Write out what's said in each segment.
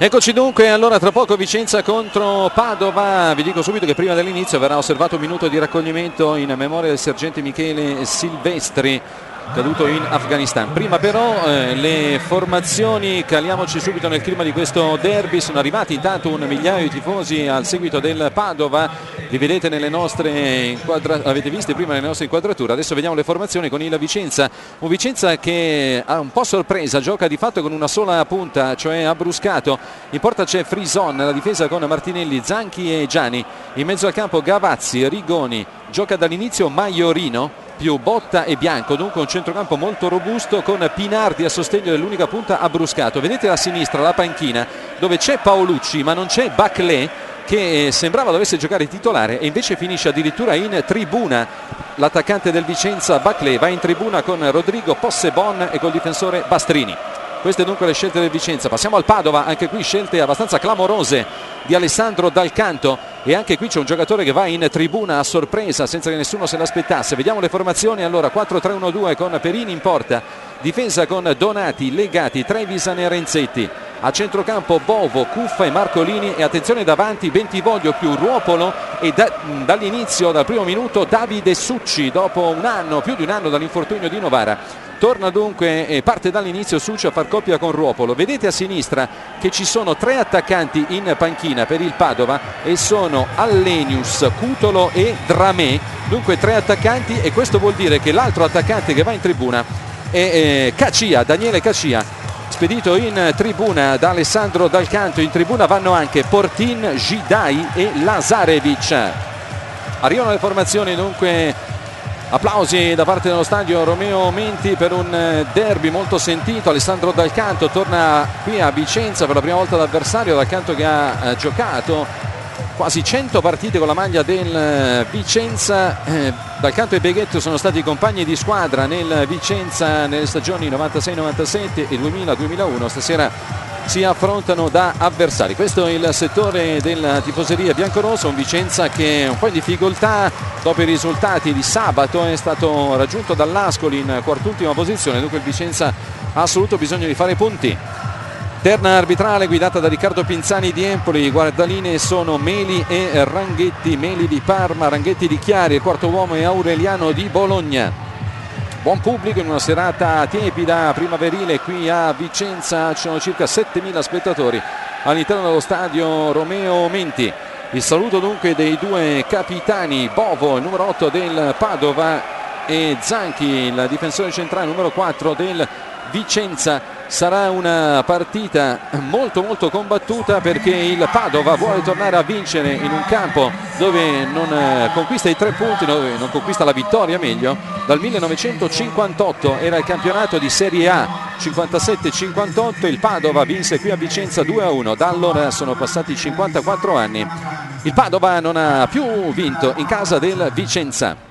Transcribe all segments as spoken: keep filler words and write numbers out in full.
Eccoci dunque, allora tra poco Vicenza contro Padova. Vi dico subito che prima dell'inizio verrà osservato un minuto di raccoglimento in memoria del sergente Michele Silvestri, caduto in Afghanistan. Prima però eh, le formazioni, caliamoci subito nel clima di questo derby. Sono arrivati intanto un migliaio di tifosi al seguito del Padova, li vedete nelle nostre inquadrature, avete visto prima nelle nostre inquadrature. Adesso vediamo le formazioni con il Vicenza, un Vicenza che ha un po' sorpresa, gioca di fatto con una sola punta, cioè Abbruscato. In porta c'è Frison, la difesa con Martinelli, Zanchi e Gianni, in mezzo al campo Gavazzi, Rigoni, gioca dall'inizio Maiorino più Botta e Bianco, dunque un centrocampo molto robusto con Pinardi a sostegno dell'unica punta Abbruscato. Vedete a sinistra la panchina dove c'è Paolucci ma non c'è Baclé, che sembrava dovesse giocare titolare e invece finisce addirittura in tribuna. L'attaccante del Vicenza Baclé va in tribuna con Rodrigo Possebon e col difensore Bastrini. Queste dunque le scelte del Vicenza. Passiamo al Padova, anche qui scelte abbastanza clamorose di Alessandro Dal Canto, e anche qui c'è un giocatore che va in tribuna a sorpresa senza che nessuno se l'aspettasse. Vediamo le formazioni. Allora quattro tre uno due con Perini in porta, difesa con Donati, Legati, Trevisan e Renzetti, a centrocampo Bovo, Cuffa e Marcolini, e attenzione davanti Bentivoglio più Ruopolo e da, dall'inizio, dal primo minuto, Davide Succi. Dopo un anno, più di un anno dall'infortunio di Novara, torna dunque e parte dall'inizio Succi a far coppia con Ruopolo. Vedete a sinistra che ci sono tre attaccanti in panchina per il Padova e sono Allenius, Cutolo e Dramé, dunque tre attaccanti, e questo vuol dire che l'altro attaccante che va in tribuna è eh, Cacia, Daniele Cacia, spedito in tribuna da Alessandro Dal Canto. In tribuna vanno anche Portin, Gidai e Lazarevic. Arrivano le formazioni dunque. Applausi da parte dello stadio Romeo Menti per un derby molto sentito. Alessandro Dal Canto torna qui a Vicenza per la prima volta d'avversario. Dal Canto che ha eh, giocato quasi cento partite con la maglia del Vicenza. eh, Dal Canto e Beghetto sono stati compagni di squadra nel Vicenza nelle stagioni novantasei novantasette e duemila duemilauno. Stasera si affrontano da avversari. Questo è il settore della tifoseria biancorossa, un Vicenza che è un po' in difficoltà dopo i risultati di sabato, è stato raggiunto dall'Ascoli in quart'ultima posizione, dunque il Vicenza ha assoluto bisogno di fare punti. Terna arbitrale guidata da Riccardo Pinzani di Empoli, guardaline sono Meli e Ranghetti, Meli di Parma, Ranghetti di Chiari, il quarto uomo è Aureliano di Bologna. Buon pubblico in una serata tiepida primaverile qui a Vicenza, ci sono circa settemila spettatori all'interno dello stadio Romeo Menti. Il saluto dunque dei due capitani, Bovo, il numero otto del Padova, e Zanchi, il difensore centrale numero quattro del Vicenza. Sarà una partita molto molto combattuta perché il Padova vuole tornare a vincere in un campo dove non conquista i tre punti, dove non conquista la vittoria meglio, dal millenovecentocinquantotto. Era il campionato di Serie A cinquantasette cinquantotto, il Padova vinse qui a Vicenza due a uno, da allora sono passati cinquantaquattro anni. Il Padova non ha più vinto in casa del Vicenza.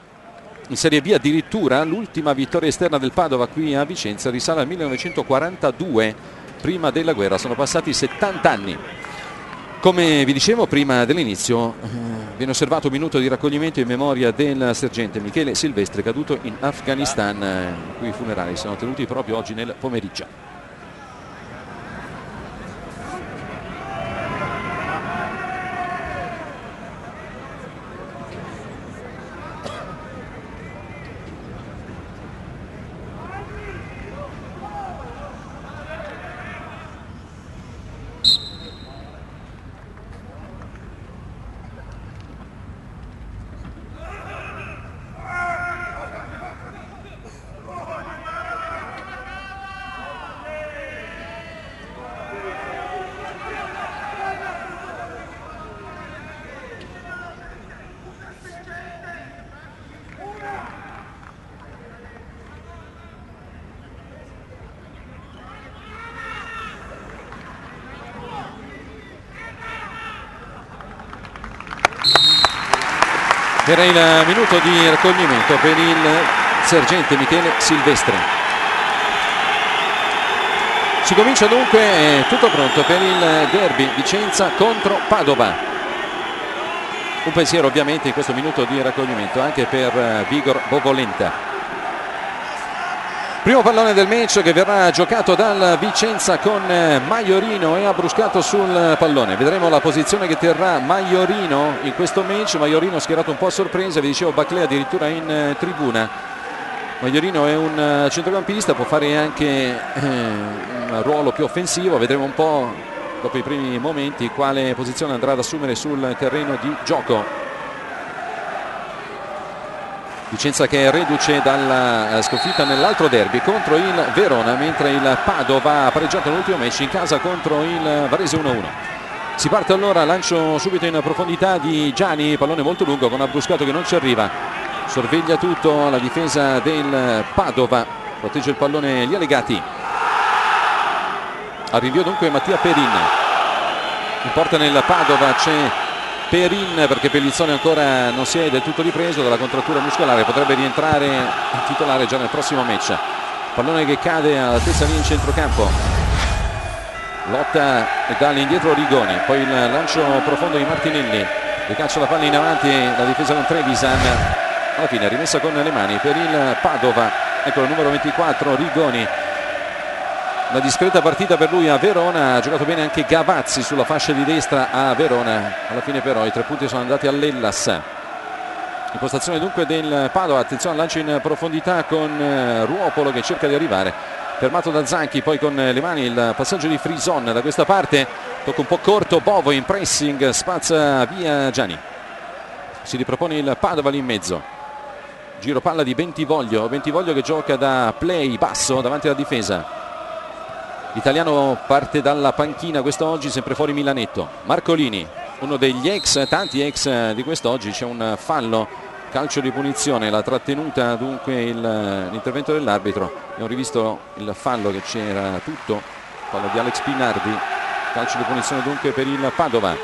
In Serie B addirittura l'ultima vittoria esterna del Padova qui a Vicenza risale al millenovecentoquarantadue, prima della guerra, sono passati settanta anni. Come vi dicevo prima dell'inizio, eh, viene osservato un minuto di raccoglimento in memoria del sergente Michele Silvestri, caduto in Afghanistan, eh, in cui i funerali sono tenuti proprio oggi nel pomeriggio. Era il minuto di raccoglimento per il sergente Michele Silvestri. Si comincia dunque, è tutto pronto per il derby Vicenza contro Padova. Un pensiero ovviamente in questo minuto di raccoglimento anche per Vigor Bovolenta. Primo pallone del match che verrà giocato dal Vicenza con Maiorino e Abbruscato sul pallone. Vedremo la posizione che terrà Maiorino in questo match. Maiorino schierato un po' a sorpresa, vi dicevo Baclea addirittura in tribuna. Maiorino è un centrocampista, può fare anche eh, un ruolo più offensivo, vedremo un po' dopo i primi momenti quale posizione andrà ad assumere sul terreno di gioco. Vicenza che è reduce dalla sconfitta nell'altro derby contro il Verona, mentre il Padova ha pareggiato l'ultimo match in casa contro il Varese uno a uno. Si parte allora, lancio subito in profondità di Gianni, pallone molto lungo con Abbruscato che non ci arriva, sorveglia tutto la difesa del Padova, protegge il pallone gli Allegati. Al rinvio dunque Mattia Perin, in porta nel Padova c'è Perin perché Pellizzone ancora non si è del tutto ripreso dalla contrattura muscolare, potrebbe rientrare in titolare già nel prossimo match. Pallone che cade all'altezza lì in centrocampo, lotta e dà all'indietro Rigoni, poi il lancio profondo di Martinelli, ricaccia la palla in avanti, la difesa con Trevisan, alla fine rimessa con le mani per il Padova. Ecco il numero ventiquattro Rigoni. Una discreta partita per lui a Verona, ha giocato bene anche Gavazzi sulla fascia di destra a Verona, alla fine però i tre punti sono andati all'Hellas. Impostazione dunque del Padova, attenzione al lancio in profondità con Ruopolo che cerca di arrivare, fermato da Zanchi, poi con le mani il passaggio di Frison da questa parte, tocca un po' corto, Bovo in pressing, spazza via Gianni, si ripropone il Padova lì in mezzo, giro palla di Bentivoglio, Bentivoglio che gioca da play basso davanti alla difesa. L'italiano parte dalla panchina quest'oggi, sempre fuori Milanetto. Marcolini, uno degli ex, tanti ex di quest'oggi, c'è un fallo, calcio di punizione, la trattenuta dunque il, l'intervento dell'arbitro. Abbiamo rivisto il fallo che c'era tutto, fallo di Alex Pinardi, calcio di punizione dunque per il Padova.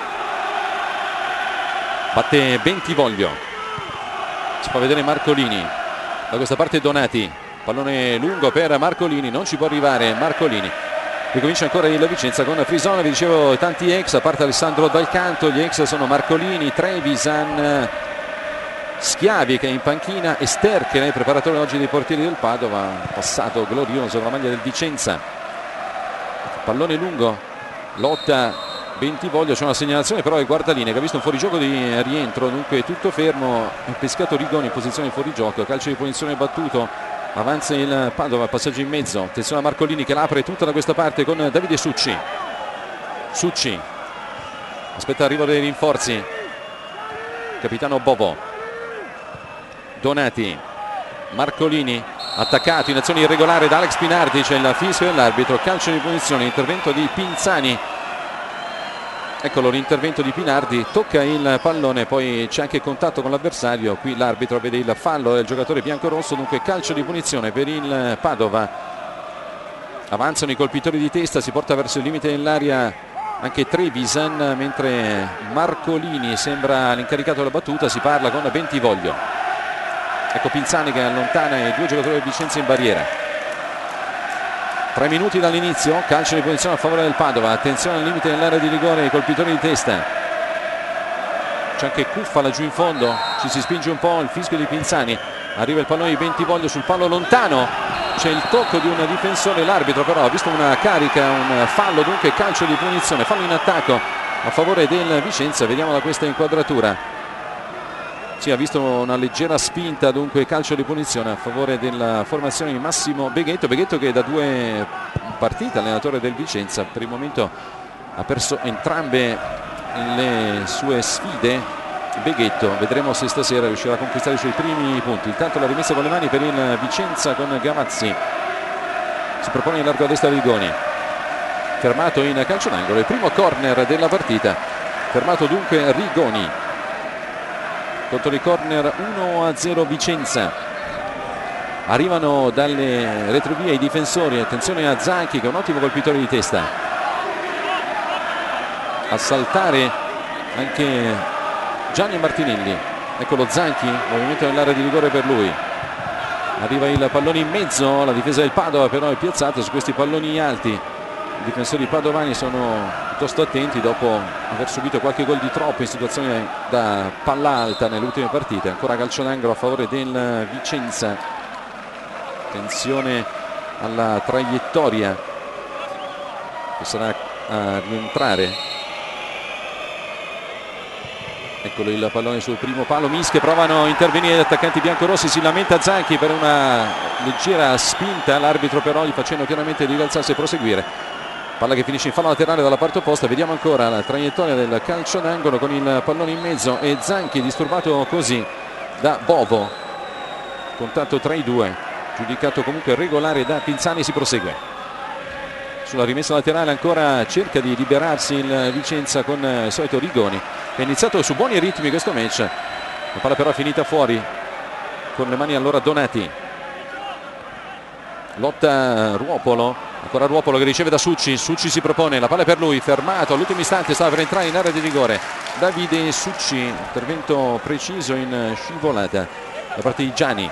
Batte Bentivoglio, si può vedere Marcolini, da questa parte Donati. Pallone lungo per Marcolini, non ci può arrivare Marcolini. Ricomincia ancora il Vicenza con Frison, vi dicevo tanti ex, a parte Alessandro Dal Canto, gli ex sono Marcolini, Trevisan, Schiavi che è in panchina e Sterchene, preparatore oggi dei portieri del Padova, passato glorioso con la maglia del Vicenza. Pallone lungo, lotta Bentivoglio, c'è una segnalazione però il guardaline che ha visto un fuorigioco di rientro, dunque tutto fermo, pescato Rigoni in posizione di fuorigioco, calcio di punizione battuto. Avanza il Padova, passaggio in mezzo, attenzione a Marcolini che l'apre tutta da questa parte con Davide Succi. Succi aspetta l'arrivo dei rinforzi, capitano Bovo, Donati, Marcolini attaccato in azione irregolare da Alex Pinardi, c'è il fischio dell'arbitro, calcio di punizione, intervento di Pinzani. Eccolo l'intervento di Pinardi, tocca il pallone, poi c'è anche contatto con l'avversario, qui l'arbitro vede il fallo del giocatore biancorosso, dunque calcio di punizione per il Padova. Avanzano i colpitori di testa, si porta verso il limite dell'area anche Trevisan, mentre Marcolini sembra l'incaricato della battuta, si parla con Bentivoglio. Ecco Pinzani che allontana i due giocatori del Vicenza in barriera. Tre minuti dall'inizio, calcio di posizione a favore del Padova, attenzione al limite dell'area di rigore, i colpitori di testa. C'è anche Cuffa laggiù in fondo, ci si spinge un po', il fischio di Pinzani, arriva il pallone di Bentivoglio sul palo lontano, c'è il tocco di un difensore, l'arbitro però ha visto una carica, un fallo, dunque calcio di punizione, fallo in attacco a favore del Vicenza, vediamo da questa inquadratura. Sì, ha visto una leggera spinta, dunque calcio di punizione a favore della formazione di Massimo Beghetto. Beghetto che da due partite allenatore del Vicenza, per il momento ha perso entrambe le sue sfide. Beghetto, vedremo se stasera riuscirà a conquistare i suoi primi punti. Intanto la rimessa con le mani per il Vicenza con Gavazzi, si propone in largo a destra Rigoni, fermato in calcio d'angolo, il primo corner della partita, fermato dunque Rigoni. Conto di corner uno a zero Vicenza. Arrivano dalle retrovie i difensori, attenzione a Zanchi che è un ottimo colpitore di testa. A saltare anche Gianni Martinelli. Eccolo Zanchi, movimento nell'area di rigore per lui. Arriva il pallone in mezzo, la difesa del Padova però è piazzata su questi palloni alti. I difensori padovani sono piuttosto attenti dopo aver subito qualche gol di troppo in situazione da palla alta nelle ultime partite. Ancora calcio d'angolo a favore del Vicenza. attenzione alla traiettoria che sarà a rientrare. Eccolo il pallone sul primo palo, mischie, provano a intervenire gli attaccanti biancorossi, si lamenta Zanchi per una leggera spinta, l'arbitro però gli facendo chiaramente di rialzarsi e proseguire. Palla che finisce in fallo laterale dalla parte opposta, vediamo ancora la traiettoria del calcio d'angolo con il pallone in mezzo e Zanchi disturbato così da Bovo. Contatto tra i due, giudicato comunque regolare da Pinzani, si prosegue. Sulla rimessa laterale ancora cerca di liberarsi il Vicenza con il solito Rigoni, che ha iniziato su buoni ritmi questo match. La palla però è finita fuori con le mani allora Donati. Lotta Ruopolo, ancora Ruopolo che riceve da Succi, Succi si propone, la palla è per lui, fermato all'ultimo istante, stava per entrare in area di rigore Davide Succi, intervento preciso in scivolata da parte di Gianni.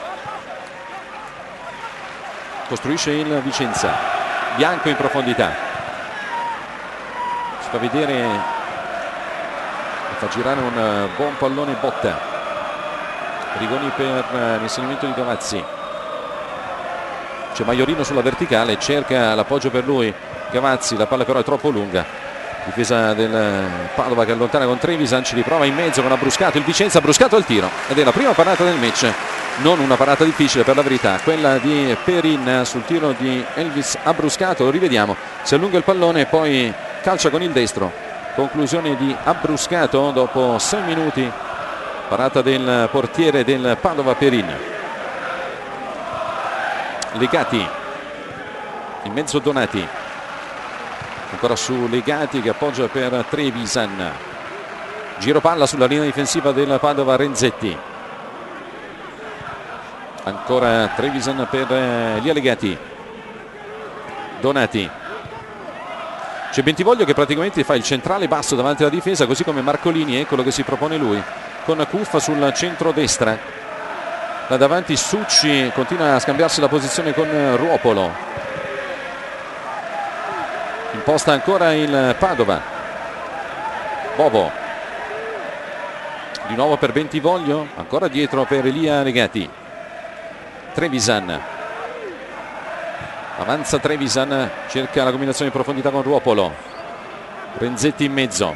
Costruisce il Vicenza, Bianco in profondità, si fa vedere e fa girare un buon pallone Botta. Rigoni per l'insegnamento di Gavazzi, c'è Maiorino sulla verticale, cerca l'appoggio per lui Gavazzi, la palla però è troppo lunga, difesa del Padova che allontana con Trevisan, ci riprova in mezzo con Abbruscato, il Vicenza Abbruscato al tiro ed è la prima parata del match. Non una parata difficile per la verità, quella di Perin sul tiro di Elvis Abbruscato. Lo rivediamo, si allunga il pallone e poi calcia con il destro. Conclusione di Abbruscato dopo sei minuti, parata del portiere del Padova Perin. Legati in mezzo Donati, ancora su Legati che appoggia per Trevisan, giro palla sulla linea difensiva del Padova Renzetti. Ancora Trevisan per Elia Legati, Donati, c'è Bentivoglio che praticamente fa il centrale basso davanti alla difesa, così come Marcolini, eccolo che si propone lui con Cuffa sul centro-destra. Da davanti Succi continua a scambiarsi la posizione con Ruopolo, imposta ancora il Padova. Bovo di nuovo per Bentivoglio, ancora dietro per Elia Legati. Trevisan avanza, Trevisan cerca la combinazione in profondità con Ruopolo, Renzetti in mezzo,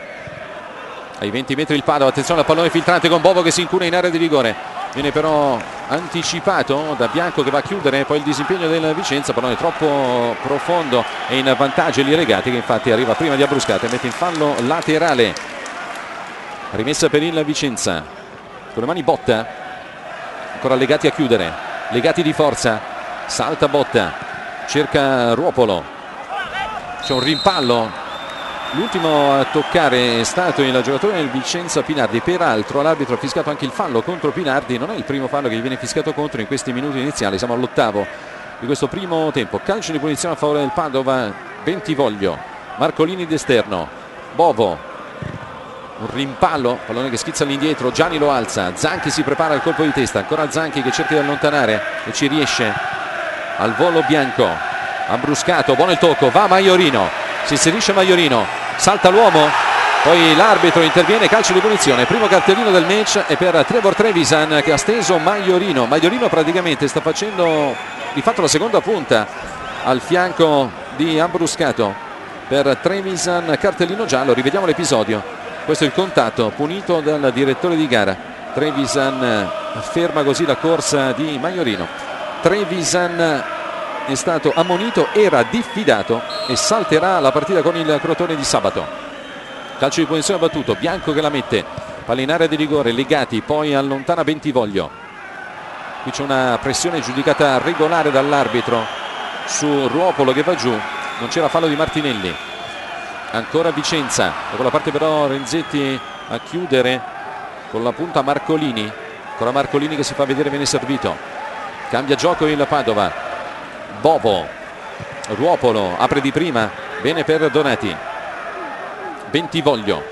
ai venti metri il Padova, attenzione al pallone filtrante con Bovo che si incuna in area di rigore, viene però anticipato da Bianco che va a chiudere, poi il disimpegno del Vicenza, pallone troppo profondo e in vantaggio Elia Legati che infatti arriva prima di Abbruscato e mette in fallo laterale. Rimessa per il Vicenza con le mani Botta, ancora Legati a chiudere, Legati di forza, salta Botta, cerca Ruopolo, c'è un rimpallo, l'ultimo a toccare è stato il giocatore del Vicenza Pinardi, peraltro l'arbitro ha fiscato anche il fallo contro Pinardi, non è il primo fallo che gli viene fiscato contro in questi minuti iniziali, siamo all'ottavo di questo primo tempo. Calcio di punizione a favore del Padova, Bentivoglio, Marcolini d'esterno, Bovo, un rimpallo, pallone che schizza all'indietro, Gianni lo alza, Zanchi si prepara al colpo di testa, ancora Zanchi che cerca di allontanare e ci riesce, al volo Bianco, Abbruscato, buono il tocco, va Maiorino, si inserisce Maiorino, salta l'uomo, poi l'arbitro interviene, calcio di punizione, primo cartellino del match è per Trevor Trevisan che ha steso Maiorino. Maiorino praticamente sta facendo di fatto la seconda punta al fianco di Abbruscato per Trevisan, cartellino giallo, rivediamo l'episodio. Questo è il contatto punito dal direttore di gara. Trevisan ferma così la corsa di Maiorino. Trevisan è stato ammonito, era diffidato e salterà la partita con il Crotone di sabato. Calcio di punizione battuto, Bianco che la mette, palla in area di rigore, Legati, poi allontana Bentivoglio. Qui c'è una pressione giudicata regolare dall'arbitro su Ruopolo che va giù, non c'era fallo di Martinelli. Ancora Vicenza, da quella parte però Renzetti a chiudere con la punta Marcolini, ancora Marcolini che si fa vedere, viene servito, cambia gioco il Padova, Bovo, Ruopolo apre di prima, bene per Donati, Bentivoglio,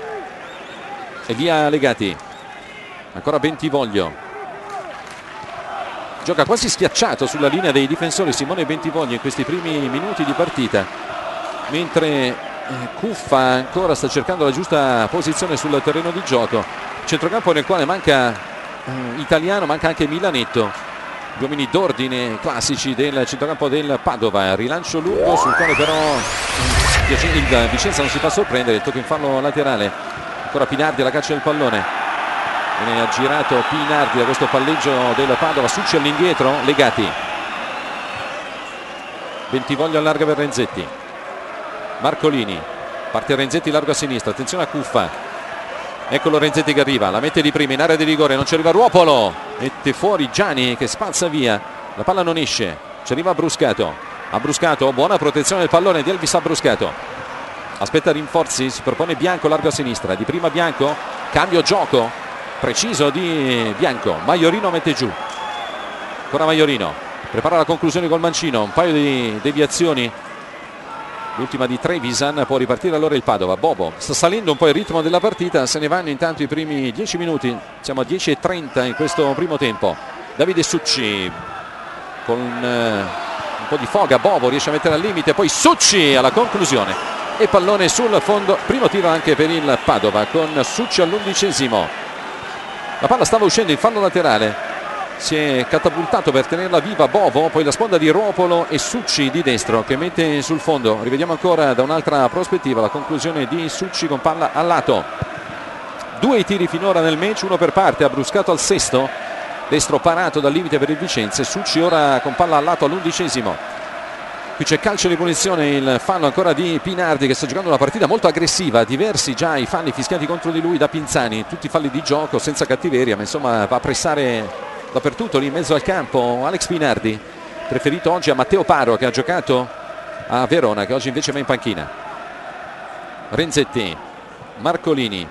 Elia Legati, ancora Bentivoglio, gioca quasi schiacciato sulla linea dei difensori Simone Bentivoglio in questi primi minuti di partita, mentre Cuffa ancora sta cercando la giusta posizione sul terreno di gioco. Centrocampo nel quale manca eh, Italiano, manca anche Milanetto gli uomini d'ordine classici del centrocampo del Padova. Rilancio lungo sul quale però il Vicenza non si fa sorprendere, il tocco in fallo laterale, ancora Pinardi alla caccia del pallone, viene aggirato Pinardi da questo palleggio del Padova. Succi all'indietro, Legati, Bentivoglio allarga per Renzetti, Marcolini, parte Renzetti largo a sinistra, attenzione a Cuffa, eccolo Renzetti che arriva, la mette di prima in area di rigore, non ci arriva Ruopolo, mette fuori Gianni che spazza via, la palla non esce, ci arriva Bruscato, Abbruscato, buona protezione del pallone di Elvis Abbruscato, aspetta rinforzi, si propone Bianco largo a sinistra, di prima Bianco, cambio gioco preciso di Bianco, Maiorino mette giù, ancora Maiorino, prepara la conclusione col mancino, un paio di deviazioni, l'ultima di Trevisan, può ripartire allora il Padova. Bobo sta salendo un po' il ritmo della partita, se ne vanno intanto i primi dieci minuti, siamo a dieci e trenta in questo primo tempo. Davide Succi con eh, un po' di foga, Bobo riesce a mettere al limite, poi Succi alla conclusione e pallone sul fondo, primo tiro anche per il Padova con Succi all'undicesimo. La palla stava uscendo in fallo laterale, si è catapultato per tenerla viva Bovo, poi la sponda di Ruopolo e Succi di destro che mette sul fondo. Rivediamo ancora da un'altra prospettiva la conclusione di Succi con palla al lato. Due i tiri finora nel match, uno per parte, Abbruscato al sesto, destro parato dal limite per il Vicenza, e Succi ora con palla al lato all'undicesimo. Qui c'è calcio di punizione, il fallo ancora di Pinardi che sta giocando una partita molto aggressiva, diversi già i falli fischiati contro di lui da Pinzani, tutti falli di gioco senza cattiveria, ma insomma va a pressare dappertutto lì in mezzo al campo Alex Pinardi, preferito oggi a Matteo Paro che ha giocato a Verona, che oggi invece va in panchina. Renzetti, Marcolini,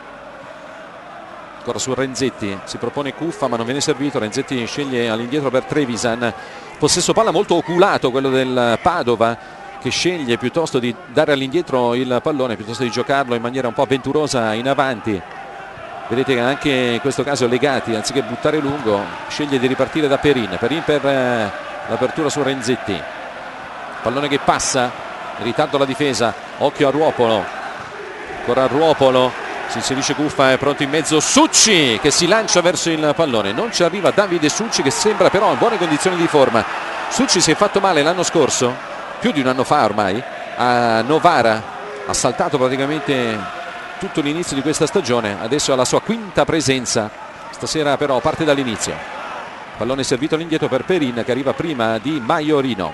ancora su Renzetti, si propone Cuffa ma non viene servito, Renzetti sceglie all'indietro per Trevisan, possesso palla molto oculato quello del Padova, che sceglie piuttosto di dare all'indietro il pallone piuttosto di giocarlo in maniera un po' avventurosa in avanti. Vedete che anche in questo caso Legati, anziché buttare lungo, sceglie di ripartire da Perin. Perin per eh, l'apertura su Renzetti. Pallone che passa, in ritardo la difesa, occhio a Ruopolo. Ancora a Ruopolo, si inserisce Cuffa, è pronto in mezzo Succi che si lancia verso il pallone. Non ci arriva Davide Succi che sembra però in buone condizioni di forma. Succi si è fatto male l'anno scorso, più di un anno fa ormai, a Novara. Ha saltato praticamente tutto l'inizio di questa stagione, adesso ha la sua quinta presenza, stasera però parte dall'inizio. Pallone servito all'indietro per Perin che arriva prima di Maiorino.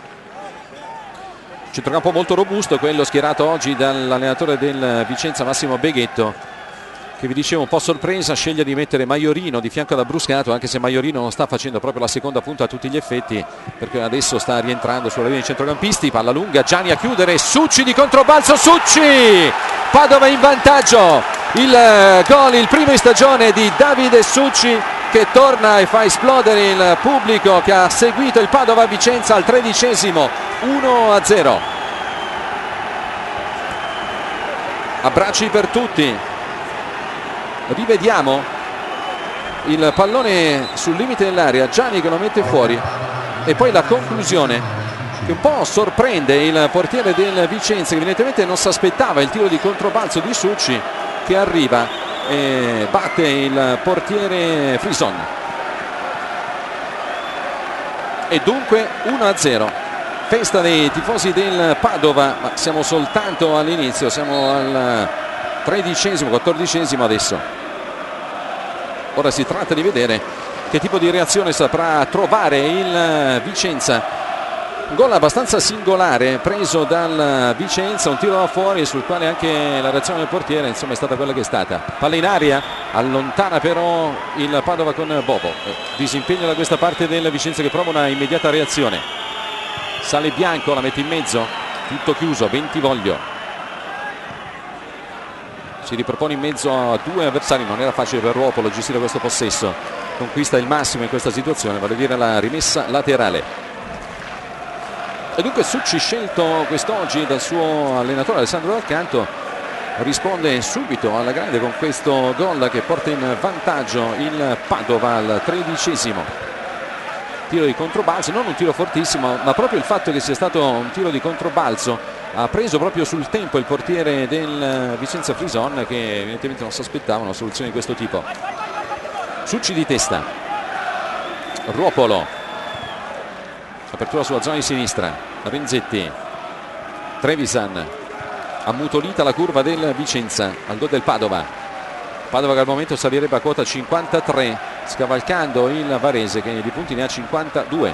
Centrocampo molto robusto quello schierato oggi dall'allenatore del Vicenza Massimo Beghetto, che vi dicevo un po' sorpresa sceglie di mettere Maiorino di fianco ad Abbruscato, anche se Maiorino non sta facendo proprio la seconda punta a tutti gli effetti, perché adesso sta rientrando sulla linea dei centrocampisti. Palla lunga, Gianni a chiudere, Succi di controbalzo, Succi! Padova in vantaggio, il gol, il primo in stagione di Davide Succi che torna e fa esplodere il pubblico che ha seguito il Padova Vicenza al tredicesimo, uno a zero. Abbracci per tutti. Rivediamo il pallone sul limite dell'area, Gianni che lo mette fuori e poi la conclusione che un po' sorprende il portiere del Vicenza, che evidentemente non si aspettava il tiro di controbalzo di Succi, che arriva e batte il portiere Frison. E dunque uno a zero, festa dei tifosi del Padova, ma siamo soltanto all'inizio, siamo al tredicesimo, quattordicesimo adesso. Ora si tratta di vedere che tipo di reazione saprà trovare il Vicenza. Un gol abbastanza singolare preso dal Vicenza, un tiro da fuori sul quale anche la reazione del portiere insomma è stata quella che è stata. Palla in aria, allontana però il Padova con Bobo. Disimpegno da questa parte del Vicenza che prova una immediata reazione. Sale Bianco, la mette in mezzo, tutto chiuso, Bentivoglio. Si ripropone in mezzo a due avversari, non era facile per Ruopolo gestire questo possesso. Conquista il massimo in questa situazione, vale a dire la rimessa laterale. E dunque Succi, scelto quest'oggi dal suo allenatore Alessandro Dal Canto, risponde subito alla grande con questo gol che porta in vantaggio il Padova al tredicesimo. Tiro di controbalzo, non un tiro fortissimo, ma proprio il fatto che sia stato un tiro di controbalzo ha preso proprio sul tempo il portiere del Vicenza Frison, che evidentemente non si aspettava una soluzione di questo tipo. Succi di testa, Ruopolo apertura sulla zona di sinistra, Renzetti, Trevisan, ammutolita la curva del Vicenza al gol del Padova. Padova che al momento salirebbe a quota cinquantatré, scavalcando il Varese che di punti ne ha cinquantadue.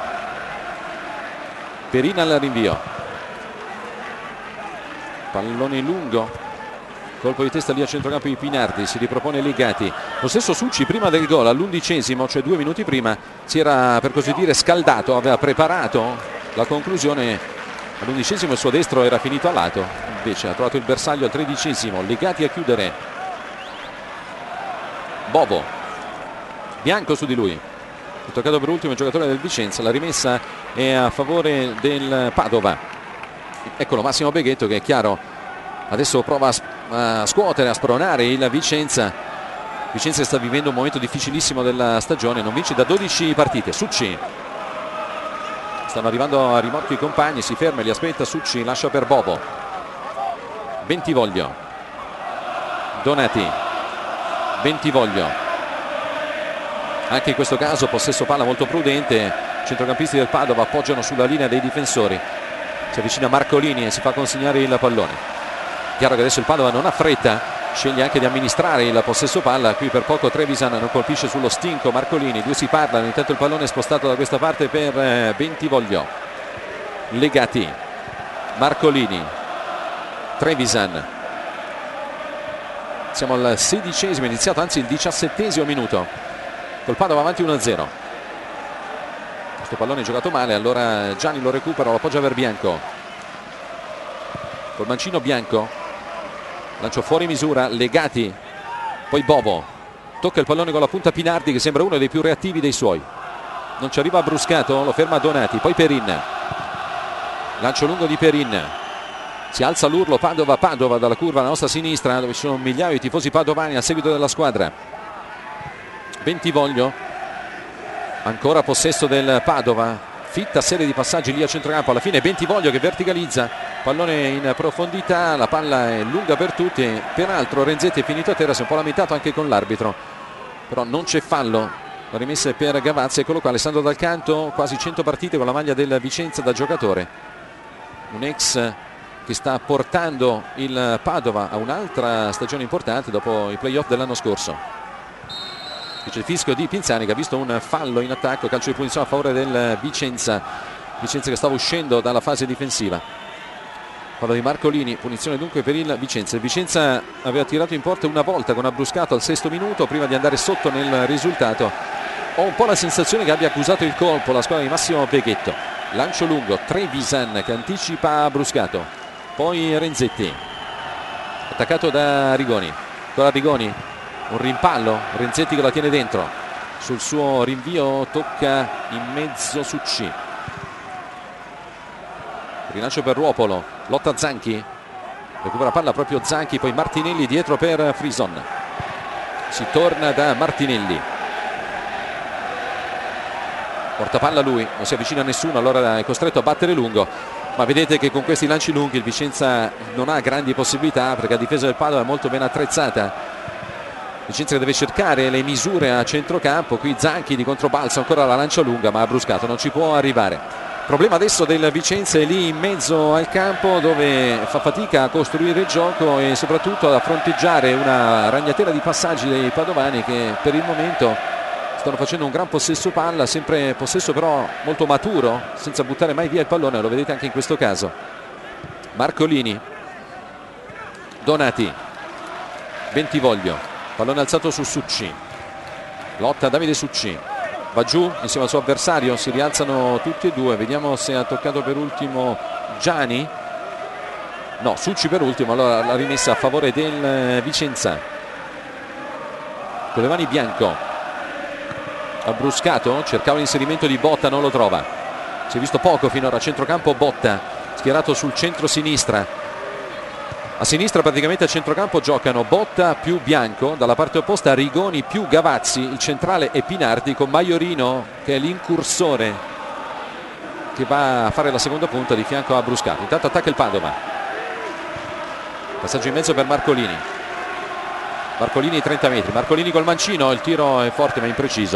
Perina al rinvio, pallone lungo, colpo di testa lì a centrocampo di Pinardi, si ripropone Legati. Lo stesso Succi prima del gol all'undicesimo, cioè due minuti prima, si era per così dire scaldato, aveva preparato la conclusione. All'undicesimo il suo destro era finito a lato, invece ha trovato il bersaglio al tredicesimo. Legati a chiudere, Bobo, Bianco su di lui, è toccato per ultimo il giocatore del Vicenza, la rimessa è a favore del Padova. Eccolo Massimo Beghetto che è chiaro adesso prova a scuotere, a spronare il Vicenza. Vicenza sta vivendo un momento difficilissimo della stagione, non vince da dodici partite. Succi, stanno arrivando a rimorchio i compagni, si ferma e li aspetta. Succi lascia per Bobo, Bentivoglio, Donati, Bentivoglio, anche in questo caso possesso palla molto prudente. Centrocampisti del Padova appoggiano sulla linea dei difensori, si avvicina Marcolini e si fa consegnare il pallone. Chiaro che adesso il Padova non ha fretta, sceglie anche di amministrare il possesso palla. Qui per poco Trevisan non colpisce sullo stinco Marcolini, due si parlano, intanto il pallone è spostato da questa parte per Bentivoglio. Legati, Marcolini, Trevisan. Siamo al sedicesimo, iniziato anzi il diciassettesimo minuto, col Padova avanti uno a zero. Questo pallone è giocato male, allora Gianni lo recupera, lo appoggia per Bianco, col mancino Bianco, lancio fuori misura, Legati, poi Bobo, tocca il pallone con la punta Pinardi che sembra uno dei più reattivi dei suoi, non ci arriva Bruscato, lo ferma Donati, poi Perin, lancio lungo di Perin, si alza l'urlo Padova Padova dalla curva alla nostra sinistra dove ci sono migliaia di tifosi padovani a seguito della squadra. Bentivoglio, ancora possesso del Padova, fitta serie di passaggi lì a centrocampo, alla fine Bentivoglio che verticalizza, pallone in profondità, la palla è lunga per tutti, peraltro Renzetti è finito a terra, si è un po' lamentato anche con l'arbitro, però non c'è fallo, la rimessa è per Gavazzi. Eccolo qua Alessandro Dal Canto, quasi cento partite con la maglia del Vicenza da giocatore, un ex che sta portando il Padova a un'altra stagione importante dopo i playoff dell'anno scorso. C'è il fischio di Pinzani che ha visto un fallo in attacco, calcio di punizione a favore del Vicenza, Vicenza che stava uscendo dalla fase difensiva. Fallo di Marcolini, punizione dunque per il Vicenza. Il Vicenza aveva tirato in porta una volta con Abbruscato al sesto minuto prima di andare sotto nel risultato. Ho un po' la sensazione che abbia accusato il colpo la squadra di Massimo Beghetto. Lancio lungo, Trevisan che anticipa Abbruscato, poi Renzetti, attaccato da Rigoni, ancora Rigoni, un rimpallo, Renzetti che la tiene dentro, sul suo rinvio tocca in mezzo Succi, rilancio per Ruopolo, lotta Zanchi, recupera palla proprio Zanchi, poi Martinelli dietro per Frison, si torna da Martinelli, porta palla lui, non si avvicina a nessuno, allora è costretto a battere lungo, ma vedete che con questi lanci lunghi il Vicenza non ha grandi possibilità perché la difesa del Padova è molto ben attrezzata. Vicenza che deve cercare le misure a centrocampo, qui Zanchi di controbalzo, ancora la lancia lunga ma Bruscato non ci può arrivare. Problema adesso del Vicenza è lì in mezzo al campo dove fa fatica a costruire il gioco e soprattutto a fronteggiare una ragnatela di passaggi dei padovani che per il momento stanno facendo un gran possesso palla, sempre possesso però molto maturo, senza buttare mai via il pallone, lo vedete anche in questo caso. Marcolini, Donati, Bentivoglio, pallone alzato su Succi, lotta Davide Succi, va giù insieme al suo avversario, si rialzano tutti e due, vediamo se ha toccato per ultimo Gianni, no, Succi per ultimo, allora la rimessa a favore del Vicenza. Con le mani Bianco, Abbruscato, cercava l'inserimento di Botta, non lo trova, si è visto poco finora a centrocampo. Botta schierato sul centro-sinistra, a sinistra praticamente a centrocampo giocano Botta più Bianco, dalla parte opposta Rigoni più Gavazzi, il centrale è Pinardi con Maiorino che è l'incursore che va a fare la seconda punta di fianco a Bruscato. Intanto attacca il Padova, passaggio in mezzo per Marcolini, Marcolini trenta metri, Marcolini col mancino, il tiro è forte ma impreciso,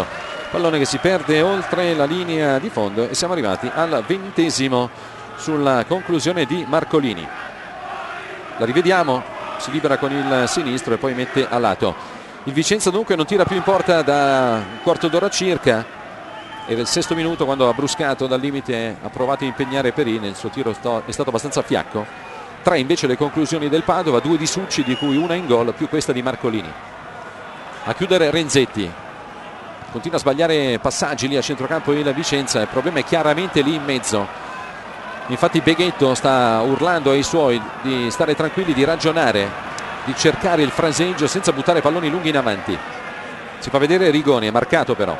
pallone che si perde oltre la linea di fondo e siamo arrivati al ventesimo sulla conclusione di Marcolini. La rivediamo, si libera con il sinistro e poi mette a lato. Il Vicenza dunque non tira più in porta da un quarto d'ora circa. Era il sesto minuto quando ha bruscato dal limite, ha provato a impegnare Perin, il suo tiro è stato abbastanza fiacco. Tre invece le conclusioni del Padova, due di Succi di cui una in gol più questa di Marcolini. A chiudere Renzetti, continua a sbagliare passaggi lì a centrocampo il Vicenza, il problema è chiaramente lì in mezzo. Infatti Beghetto sta urlando ai suoi di stare tranquilli, di ragionare, di cercare il fraseggio senza buttare palloni lunghi in avanti. Si fa vedere Rigoni, è marcato però.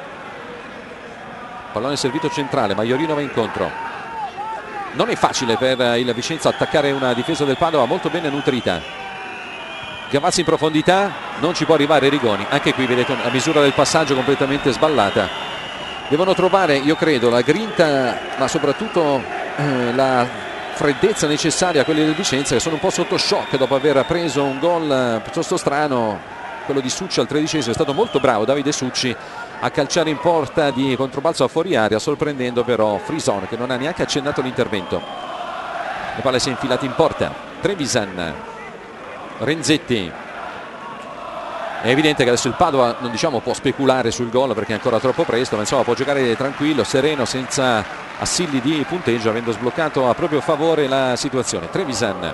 Pallone servito centrale, Maiorino va incontro. Non è facile per il Vicenza attaccare una difesa del Padova molto ben nutrita. Gavazzi in profondità, non ci può arrivare Rigoni. Anche qui vedete la misura del passaggio completamente sballata. Devono trovare, io credo, la grinta, ma soprattutto eh, la freddezza necessaria a quelli del Vicenza, che sono un po' sotto shock dopo aver preso un gol piuttosto strano. Quello di Succi al tredicesimo, è stato molto bravo Davide Succi a calciare in porta di controbalzo a fuori area, sorprendendo però Frison che non ha neanche accennato l'intervento. La palla si è infilata in porta. Trevisan, Renzetti. È evidente che adesso il Padova non diciamo può speculare sul gol perché è ancora troppo presto, ma insomma può giocare tranquillo, sereno, senza assilli di punteggio, avendo sbloccato a proprio favore la situazione. Trevisan,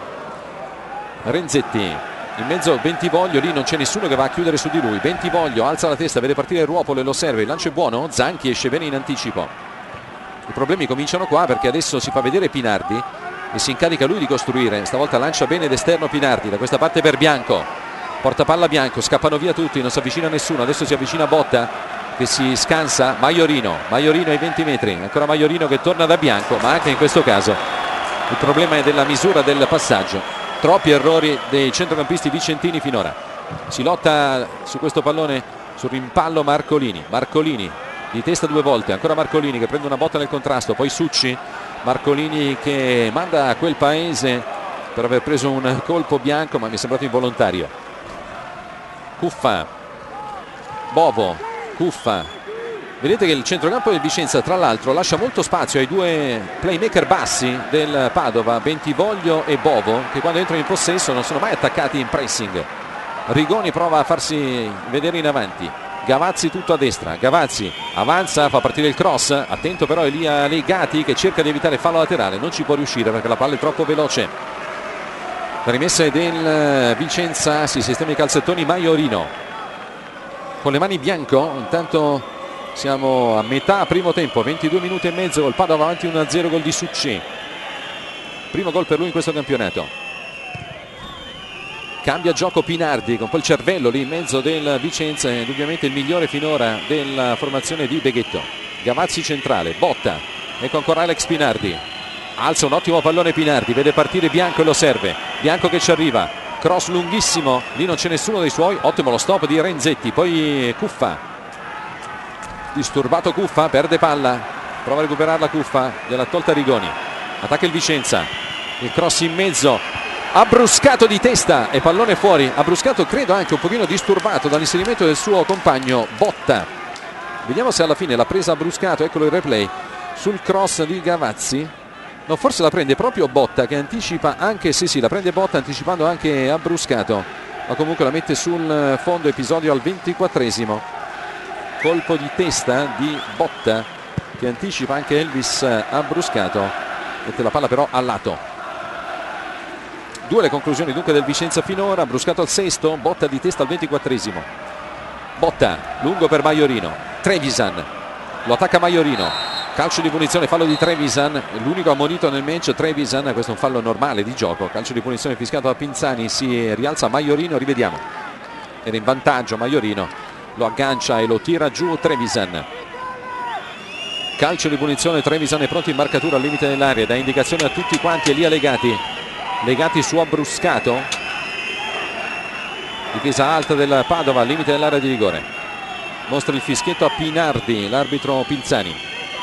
Renzetti in mezzo, Bentivoglio, lì non c'è nessuno che va a chiudere su di lui. Bentivoglio alza la testa, vede partire Ruopolo e lo serve, il lancio è buono, Zanchi esce bene in anticipo. I problemi cominciano qua perché adesso si fa vedere Pinardi e si incarica lui di costruire. Stavolta lancia bene d'esterno Pinardi, da questa parte per Bianco, porta palla Bianco, scappano via tutti, non si avvicina nessuno. Adesso si avvicina Botta che si scansa, Maiorino, Maiorino ai venti metri, ancora Maiorino che torna da Bianco, ma anche in questo caso il problema è della misura del passaggio. Troppi errori dei centrocampisti vicentini finora. Si lotta su questo pallone, sul rimpallo Marcolini. Marcolini di testa due volte, ancora Marcolini che prende una botta nel contrasto, poi Succi. Marcolini che manda a quel paese per aver preso un colpo bianco, ma mi è sembrato involontario. Cuffa, Bovo, Cuffa. Vedete che il centrocampo del Vicenza tra l'altro lascia molto spazio ai due playmaker bassi del Padova, Bentivoglio e Bovo, che quando entrano in possesso non sono mai attaccati in pressing. Rigoni prova a farsi vedere in avanti, Gavazzi tutto a destra, Gavazzi avanza, fa partire il cross, attento però Elia Legati che cerca di evitare fallo laterale, non ci può riuscire perché la palla è troppo veloce. La rimessa è del Vicenza, si sistema i calzettoni Maiorino con le mani Bianco. Intanto siamo a metà primo tempo, ventidue minuti e mezzo, il Padova avanti uno a zero, gol di Succi, primo gol per lui in questo campionato. Cambia gioco Pinardi con quel cervello lì in mezzo del Vicenza, è indubbiamente il migliore finora della formazione di Beghetto. Gavazzi centrale, Botta, ecco ancora Alex Pinardi, alza un ottimo pallone Pinardi, vede partire Bianco e lo serve, Bianco che ci arriva, cross lunghissimo, lì non c'è nessuno dei suoi, ottimo lo stop di Renzetti, poi Cuffa, disturbato Cuffa, perde palla, prova a recuperarla Cuffa, gliel'ha tolta Rigoni, attacca il Vicenza, il cross in mezzo, abbruscato di testa e pallone fuori, abbruscato credo anche un pochino disturbato dall'inserimento del suo compagno Botta. Vediamo se alla fine l'ha presa abbruscato, eccolo il replay, sul cross di Gavazzi, no forse la prende proprio Botta che anticipa anche, sì sì la prende Botta anticipando anche abbruscato, ma comunque la mette sul fondo, episodio al ventiquattresimo. Colpo di testa di Botta che anticipa anche Elvis abbruscato, mette la palla però al lato. Due le conclusioni dunque del Vicenza finora, abbruscato al sesto, Botta di testa al ventiquattresimo. Botta, lungo per Maiorino, Trevisan, lo attacca Maiorino, calcio di punizione, fallo di Trevisan, l'unico ammonito nel match Trevisan, questo è un fallo normale di gioco, calcio di punizione fischiato da Pinzani, si rialza Maiorino, rivediamo, era in vantaggio Maiorino, lo aggancia e lo tira giù Trevisan. Calcio di punizione, Trevisan è pronto in marcatura al limite dell'area, dà indicazione a tutti quanti, Elia Legati, Legati su abbruscato, difesa alta del Padova al limite dell'area di rigore, mostra il fischietto a Pinardi, l'arbitro Pinzani,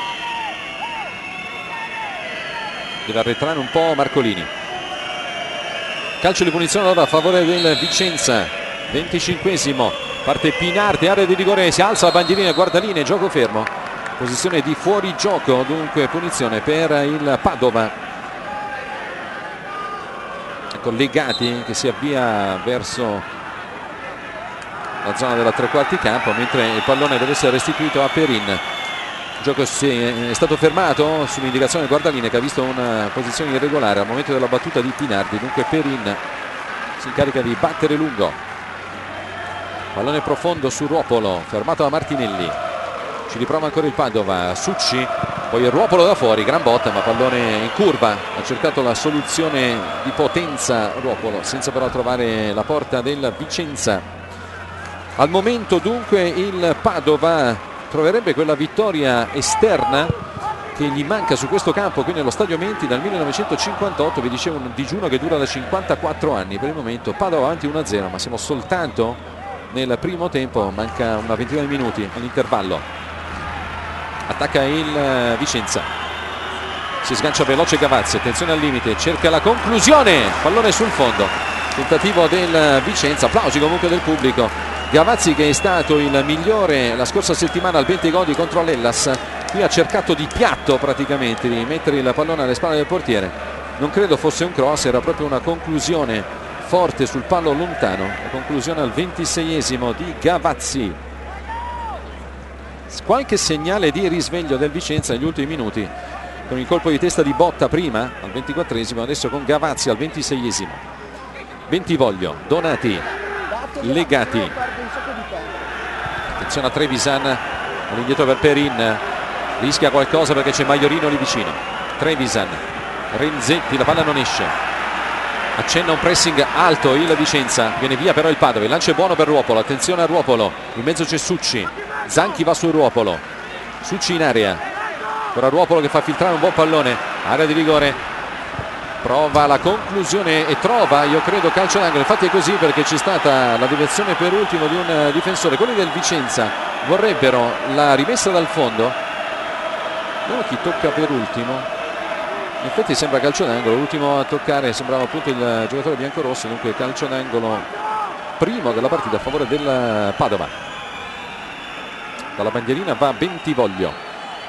deve arretrare un po' Marcolini. Calcio di punizione allora a favore del Vicenza, venticinquesimo. parte Pinardi, area di rigore, si alza la bandierina, guardaline, gioco fermo, posizione di fuorigioco, dunque punizione per il Padova. Ecco Legati che si avvia verso la zona della tre quarti campo, mentre il pallone deve essere restituito a Perin. Il gioco è stato fermato sull'indicazione del guardaline, che ha visto una posizione irregolare al momento della battuta di Pinardi, dunque Perin si incarica di battere lungo. Pallone profondo su Ruopolo, fermato da Martinelli, ci riprova ancora il Padova, Succi, poi il Ruopolo da fuori, gran botta, ma pallone in curva, ha cercato la soluzione di potenza Ruopolo senza però trovare la porta del Vicenza. Al momento dunque il Padova troverebbe quella vittoria esterna che gli manca su questo campo qui nello Stadio Menti dal millenovecentocinquantotto. Vi dicevo, un digiuno che dura da cinquantaquattro anni. Per il momento Padova avanti uno a zero, ma siamo soltanto nel primo tempo, manca una ventina di minuti all'intervallo. Attacca il Vicenza, si sgancia veloce Gavazzi, attenzione al limite, cerca la conclusione, pallone sul fondo, tentativo del Vicenza, applausi comunque del pubblico. Gavazzi, che è stato il migliore la scorsa settimana al venti godi contro l'Hellas, qui ha cercato di piatto praticamente di mettere il pallone alle spalle del portiere. Non credo fosse un cross, era proprio una conclusione forte sul palo lontano, la conclusione al ventiseiesimo di Gavazzi. Qualche segnale di risveglio del Vicenza negli ultimi minuti, con il colpo di testa di Botta prima al ventiquattresimo, adesso con Gavazzi al ventiseiesimo. Bentivoglio, Donati, Legati, attenzione a Trevisan, all'indietro per Perin, rischia qualcosa perché c'è Maiorino lì vicino. Trevisan, Renzetti, la palla non esce, accenna un pressing alto il Vicenza, viene via però il Padova, il lancio è buono per Ruopolo, attenzione a Ruopolo, in mezzo c'è Succi, Zanchi va su Ruopolo, Succi in area, ora Ruopolo che fa filtrare un buon pallone, area di rigore, prova la conclusione e trova, io credo, calcio d'angolo. Infatti è così, perché c'è stata la deviazione per ultimo di un difensore. Quelli del Vicenza vorrebbero la rimessa dal fondo, vediamo chi tocca per ultimo. In effetti sembra calcio d'angolo, l'ultimo a toccare sembrava appunto il giocatore biancorosso, dunque calcio d'angolo primo della partita a favore del Padova. Dalla bandierina va Bentivoglio,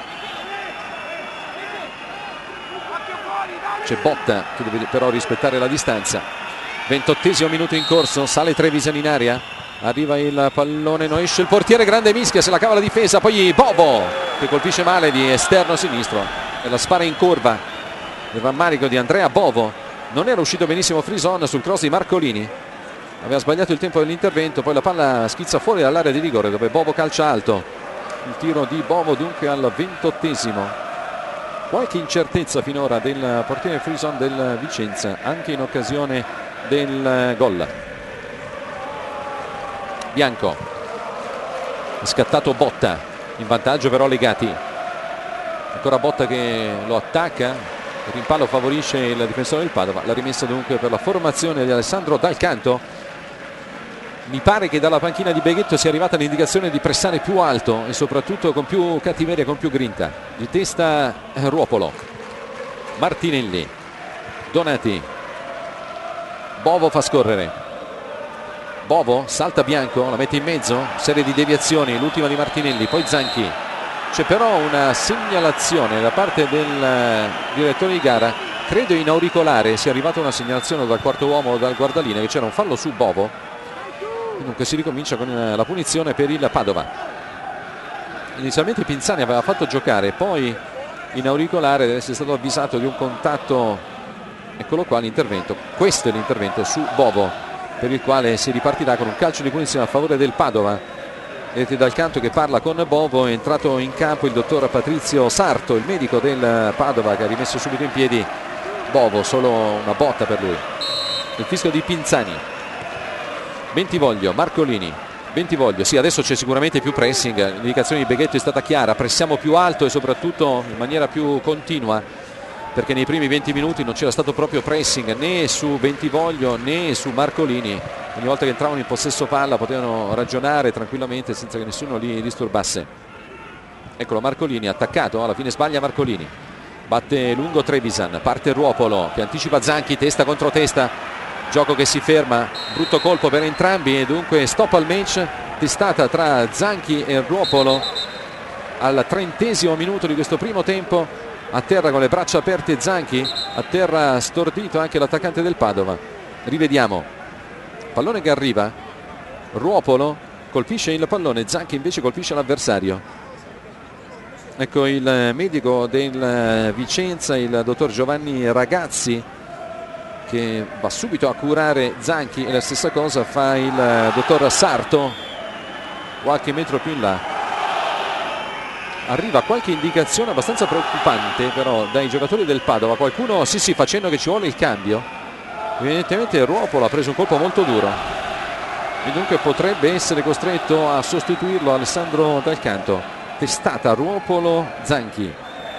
c'è Botta che deve però rispettare la distanza. Ventottesimo minuto in corso, sale Trevisan in aria, arriva il pallone, non esce il portiere, grande mischia, se la cava la difesa, poi Bovo che colpisce male di esterno sinistro e la spara in curva. Il rammarico di Andrea Bovo, non era uscito benissimo Frison sul cross di Marcolini, aveva sbagliato il tempo dell'intervento, poi la palla schizza fuori dall'area di rigore dove Bovo calcia alto. Il tiro di Bovo dunque al ventottesimo. Qualche incertezza finora del portiere Frison del Vicenza, anche in occasione del gol. Bianco, è scattato Botta, in vantaggio però Legati, ancora Botta che lo attacca, il rimpallo favorisce il difensore del Padova. La rimessa dunque per la formazione di Alessandro Dal Canto. Mi pare che dalla panchina di Beghetto sia arrivata l'indicazione di pressare più alto e soprattutto con più cattiveria, con più grinta. Di testa Ruopolo, Martinelli, Donati, Bovo fa scorrere, Bovo salta Bianco, la mette in mezzo, serie di deviazioni, l'ultima di Martinelli, poi Zanchi. C'è però una segnalazione da parte del direttore di gara, credo in auricolare sia arrivata una segnalazione dal quarto uomo, dal guardaline, che c'era un fallo su Bovo. Dunque si ricomincia con la punizione per il Padova. Inizialmente Pinzani aveva fatto giocare, poi in auricolare deve essere stato avvisato di un contatto, eccolo qua l'intervento, questo è l'intervento su Bovo, per il quale si ripartirà con un calcio di punizione a favore del Padova. Vedete Dal Canto che parla con Bovo, è entrato in campo il dottor Patrizio Sarto, il medico del Padova, che ha rimesso subito in piedi Bovo, solo una botta per lui. Il fischio di Pinzani. Bentivoglio, Marcolini, Bentivoglio, sì, adesso c'è sicuramente più pressing, l'indicazione di Beghetto è stata chiara, pressiamo più alto e soprattutto in maniera più continua, perché nei primi venti minuti non c'era stato proprio pressing né su Bentivoglio né su Marcolini. Ogni volta che entravano in possesso palla potevano ragionare tranquillamente senza che nessuno li disturbasse. Eccolo Marcolini attaccato, alla fine sbaglia Marcolini, batte lungo Trevisan, parte Ruopolo che anticipa Zanchi, testa contro testa, gioco che si ferma, brutto colpo per entrambi e dunque stop al match testata tra Zanchi e Ruopolo al trentesimo minuto di questo primo tempo. A terra con le braccia aperte Zanchi, a terra stordito anche l'attaccante del Padova. Rivediamo, pallone che arriva, Ruopolo colpisce il pallone, Zanchi invece colpisce l'avversario. Ecco il medico del Vicenza, il dottor Giovanni Ragazzi, che va subito a curare Zanchi, e la stessa cosa fa il dottor Sarto qualche metro più in là. Arriva qualche indicazione abbastanza preoccupante però dai giocatori del Padova, qualcuno sì sì facendo che ci vuole il cambio. Evidentemente Ruopolo ha preso un colpo molto duro e dunque potrebbe essere costretto a sostituirlo Alessandro Dal Canto. Testata Ruopolo Zanchi.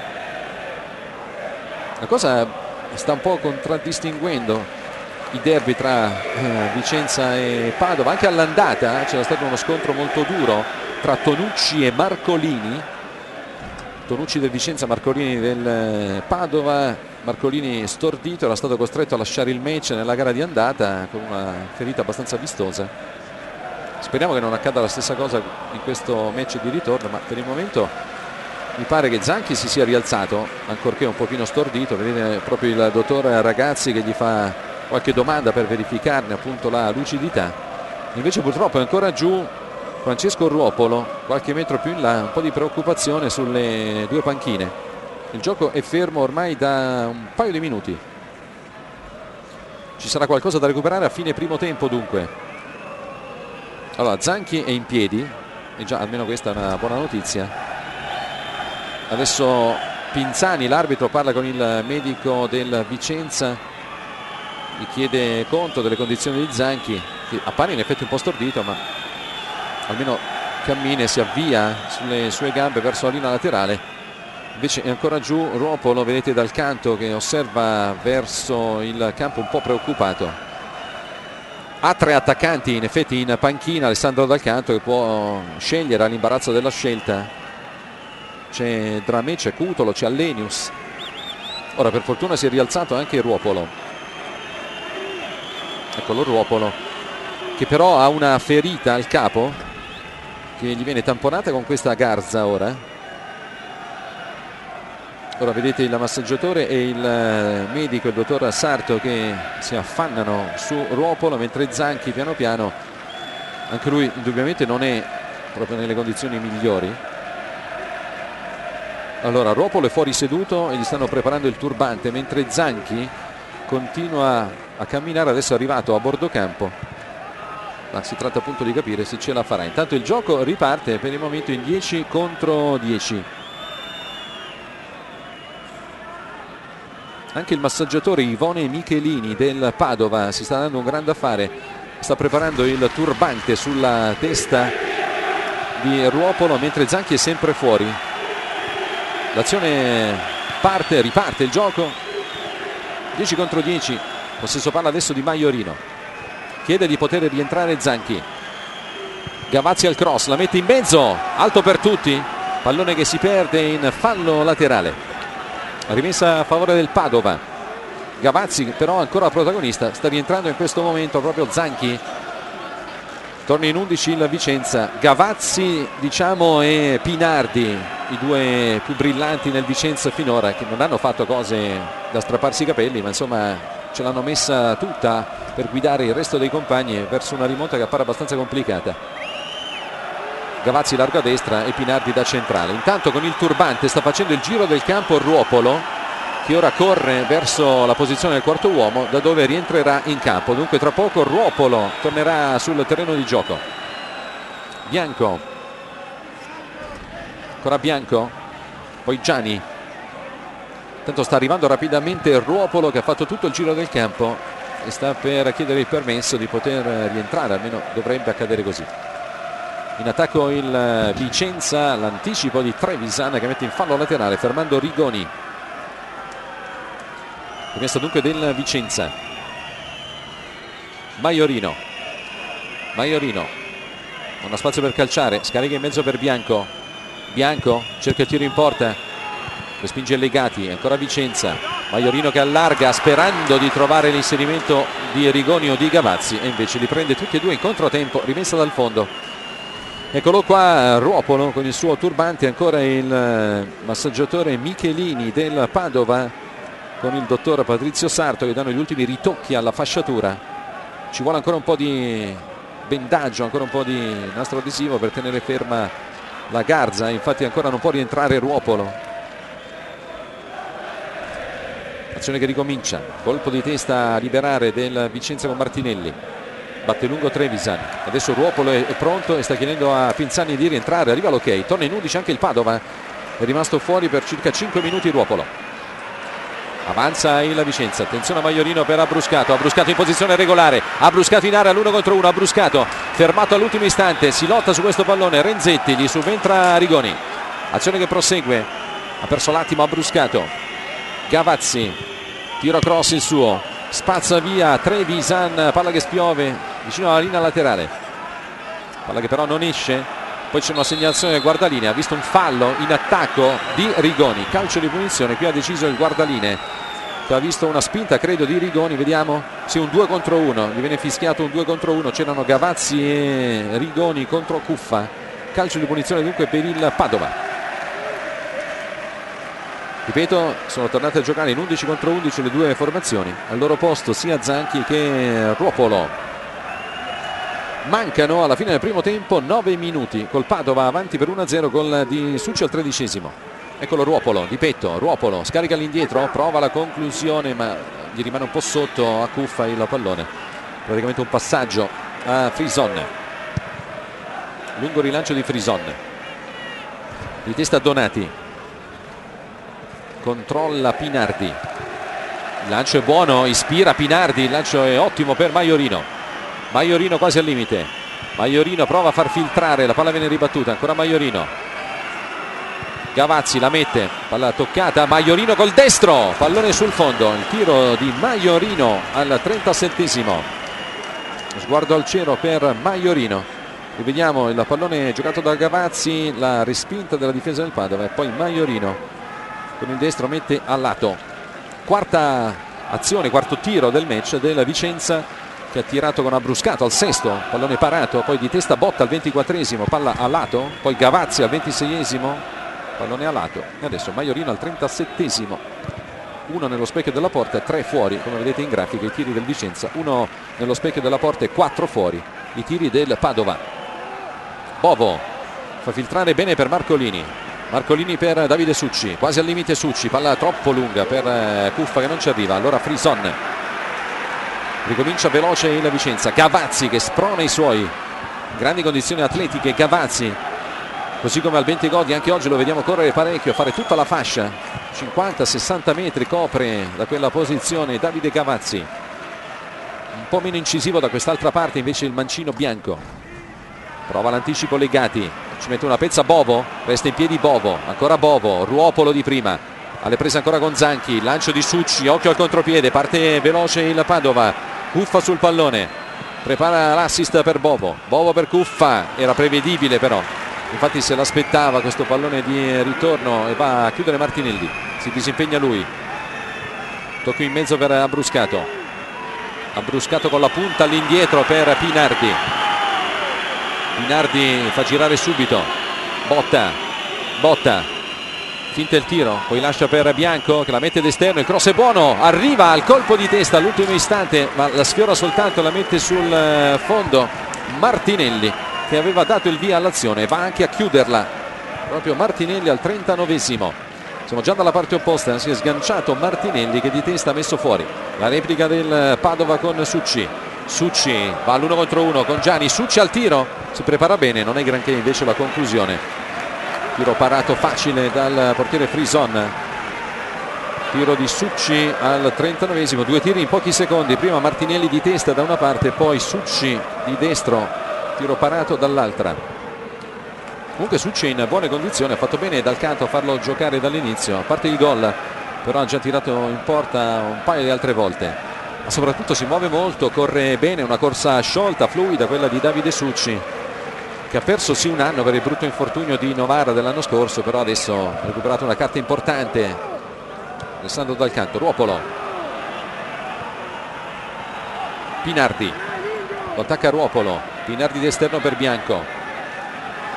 La cosa sta un po' contraddistinguendo i derby tra eh, Vicenza e Padova. Anche all'andata eh, c'era stato uno scontro molto duro tra Tonucci e Marcolini. Tonucci del Vicenza, Marcolini del Padova. Marcolini stordito, era stato costretto a lasciare il match nella gara di andata con una ferita abbastanza vistosa. Speriamo che non accada la stessa cosa in questo match di ritorno, ma per il momento mi pare che Zanchi si sia rialzato, ancorché un pochino stordito. Vedete proprio il dottor Ragazzi che gli fa qualche domanda per verificarne appunto la lucidità. Invece purtroppo è ancora giù Francesco Ruopolo, qualche metro più in là, un po' di preoccupazione sulle due panchine. Il gioco è fermo ormai da un paio di minuti. Ci sarà qualcosa da recuperare a fine primo tempo dunque. Allora Zanchi è in piedi e già almeno questa è una buona notizia. Adesso Pinzani, l'arbitro, parla con il medico del Vicenza, gli chiede conto delle condizioni di Zanchi, che appare in effetti un po' stordito, ma almeno cammina e si avvia sulle sue gambe verso la linea laterale. Invece è ancora giù Ruopolo, vedete Dal Canto che osserva verso il campo un po' preoccupato. Ha tre attaccanti in effetti in panchina Alessandro Dal Canto, che può scegliere all'imbarazzo della scelta. C'è Dramé, c'è Cutolo, c'è Allenius. Ora per fortuna si è rialzato anche Ruopolo. Eccolo Ruopolo, che però ha una ferita al capo che gli viene tamponata con questa garza ora. Ora vedete il massaggiatore e il medico, il dottor Sarto, che si affannano su Ruopolo, mentre Zanchi piano piano, anche lui indubbiamente non è proprio nelle condizioni migliori. Allora Ruopolo è fuori seduto e gli stanno preparando il turbante, mentre Zanchi continua a camminare. Adesso è arrivato a bordo campo, ma si tratta appunto di capire se ce la farà. Intanto il gioco riparte per il momento in dieci contro dieci. Anche il massaggiatore Ivone Michelini del Padova si sta dando un grande affare, sta preparando il turbante sulla testa di Ruopolo, mentre Zanchi è sempre fuori. L'azione parte, riparte il gioco, dieci contro dieci. Possesso palla adesso di Maiorino, chiede di poter rientrare Zanchi. Gavazzi al cross, la mette in mezzo, alto per tutti, pallone che si perde in fallo laterale. Rimessa a favore del Padova. Gavazzi però ancora protagonista, sta rientrando in questo momento proprio Zanchi. Torna in undici il Vicenza. Gavazzi diciamo e Pinardi, i due più brillanti nel Vicenza finora, che non hanno fatto cose da strapparsi i capelli, ma insomma ce l'hanno messa tutta per guidare il resto dei compagni verso una rimonta che appare abbastanza complicata. Gavazzi largo a destra e Pinardi da centrale. Intanto con il turbante sta facendo il giro del campo Ruopolo, che ora corre verso la posizione del quarto uomo, da dove rientrerà in campo. Dunque tra poco Ruopolo tornerà sul terreno di gioco. Bianco, ancora Bianco, poi Gianni. Intanto sta arrivando rapidamente Ruopolo, che ha fatto tutto il giro del campo e sta per chiedere il permesso di poter rientrare, almeno dovrebbe accadere così. In attacco il Vicenza, l'anticipo di Trevisan che mette in fallo laterale fermando Rigoni. Rimessa dunque del Vicenza. Maiorino, Maiorino non ha spazio per calciare, scarica in mezzo per Bianco. Bianco cerca il tiro in porta, respinge Legati, ancora Vicenza. Maiorino che allarga sperando di trovare l'inserimento di Rigoni o di Gavazzi, e invece li prende tutti e due in controtempo. Rimessa dal fondo Eccolo qua Ruopolo con il suo turbante, ancora il massaggiatore Michelini del Padova con il dottor Patrizio Sarto che danno gli ultimi ritocchi alla fasciatura. Ci vuole ancora un po' di bendaggio, ancora un po' di nastro adesivo per tenere ferma la garza, infatti ancora non può rientrare Ruopolo. Azione che ricomincia, colpo di testa a liberare del Vicenza con Martinelli, batte lungo Trevisan, adesso Ruopolo è pronto e sta chiedendo a Pinzani di rientrare, arriva l'ok, torna in undici anche il Padova, è rimasto fuori per circa cinque minuti Ruopolo. Avanza il Vicenza, attenzione a Maiorino per Abruscato, Abruscato in posizione regolare, Abruscato in area l'uno contro uno, Abruscato fermato all'ultimo istante, si lotta su questo pallone, Renzetti, gli subentra Rigoni, azione che prosegue, ha perso l'attimo Abruscato, Gavazzi, tiro cross il suo, spazza via Trevisan, palla che spiove vicino alla linea laterale, palla che però non esce, poi c'è una segnalazione del guardalinea, ha visto un fallo in attacco di Rigoni, calcio di punizione, qui ha deciso il guardalinea che ha visto una spinta credo di Rigoni, vediamo, sì, un due contro uno, gli viene fischiato un due contro uno, c'erano Gavazzi e Rigoni contro Cuffa, calcio di punizione dunque per il Padova. Ripeto, sono tornate a giocare in undici contro undici le due formazioni, al loro posto sia Zanchi che Ruopolo. Mancano alla fine del primo tempo nove minuti, col Padova avanti per uno a zero, gol di Succi al tredicesimo. Eccolo Ruopolo, di petto, Ruopolo scarica all'indietro, prova la conclusione ma gli rimane un po' sotto a Cuffa il pallone, praticamente un passaggio a Frison, lungo rilancio di Frison, di testa Donati, controlla Pinardi, il lancio è buono, ispira Pinardi, il lancio è ottimo per Maiorino, Maiorino quasi al limite, Maiorino prova a far filtrare, la palla viene ribattuta, ancora Maiorino, Gavazzi la mette, palla toccata, Maiorino col destro, pallone sul fondo, il tiro di Maiorino al trentasettesimo, sguardo al cielo per Maiorino, rivediamo il pallone giocato da Gavazzi, la respinta della difesa del Padova e poi Maiorino con il destro mette a lato. Quarta azione, quarto tiro del match del Vicenza che ha tirato con Abruscato al sesto, pallone parato, poi di testa Botta al ventiquattresimo, palla a lato, poi Gavazzi al ventiseiesimo, pallone a lato e adesso Maiorino al trentasettesimo, uno nello specchio della porta e tre fuori, come vedete in grafica i tiri del Vicenza, uno nello specchio della porta e quattro fuori i tiri del Padova. Bovo fa filtrare bene per Marcolini, Marcolini per Davide Succi, quasi al limite Succi, palla troppo lunga per eh, Cuffa che non ci arriva, allora Frison, ricomincia veloce il Vicenza, Gavazzi che sprona i suoi, grandi condizioni atletiche Gavazzi, così come al Bentegodi anche oggi lo vediamo correre parecchio, fare tutta la fascia, cinquanta sessanta metri copre da quella posizione Davide Gavazzi, un po' meno incisivo da quest'altra parte invece il mancino bianco, prova l'anticipo Legati, ci mette una pezza Bovo, resta in piedi Bovo, ancora Bovo, Ruopolo di prima, alle prese ancora con Zanchi, lancio di Succi, occhio al contropiede, parte veloce il Padova, Cuffa sul pallone, prepara l'assist per Bovo, Bovo per Cuffa, era prevedibile però, infatti se l'aspettava questo pallone di ritorno e va a chiudere Martinelli, si disimpegna lui, tocco in mezzo per Abruscato, Abruscato con la punta all'indietro per Pinardi, Pinardi fa girare subito, Botta, Botta, finta il tiro, poi lascia per Bianco che la mette d'esterno, il cross è buono, arriva al colpo di testa all'ultimo istante ma la sfiora soltanto, la mette sul fondo Martinelli che aveva dato il via all'azione, va anche a chiuderla proprio Martinelli al trentanovesimo, siamo già dalla parte opposta, si è sganciato Martinelli che di testa ha messo fuori, la replica del Padova con Succi, Succi va all'uno contro uno con Gianni, Succi al tiro, si prepara bene, non è granché invece la conclusione, tiro parato facile dal portiere Frison, tiro di Succi al trentanovesimo, due tiri in pochi secondi, prima Martinelli di testa da una parte, poi Succi di destro, tiro parato dall'altra. Comunque Succi è in buone condizioni, ha fatto bene dal canto a farlo giocare dall'inizio, a parte il gol però ha già tirato in porta un paio di altre volte, ma soprattutto si muove molto, corre bene, una corsa sciolta, fluida quella di Davide Succi che ha perso sì un anno per il brutto infortunio di Novara dell'anno scorso, però adesso ha recuperato una carta importante. Alessandro dal canto, Ruopolo, Pinardi, lo attacca Ruopolo, Pinardi d'esterno per Bianco,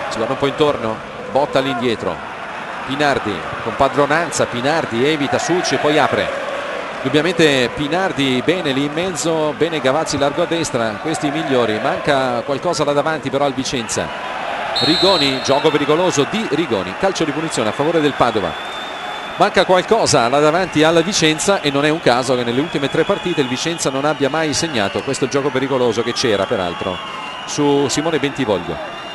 si guarda un po' intorno, botta all'indietro, Pinardi con padronanza, Pinardi evita Succi e poi apre. Indubbiamente Pinardi bene lì in mezzo, bene Gavazzi largo a destra, questi i migliori. Manca qualcosa là davanti però al Vicenza. Rigoni, gioco pericoloso di Rigoni, calcio di punizione a favore del Padova. Manca qualcosa là davanti al Vicenza e non è un caso che nelle ultime tre partite il Vicenza non abbia mai segnato questo gioco pericoloso che c'era peraltro su Simone Bentivoglio.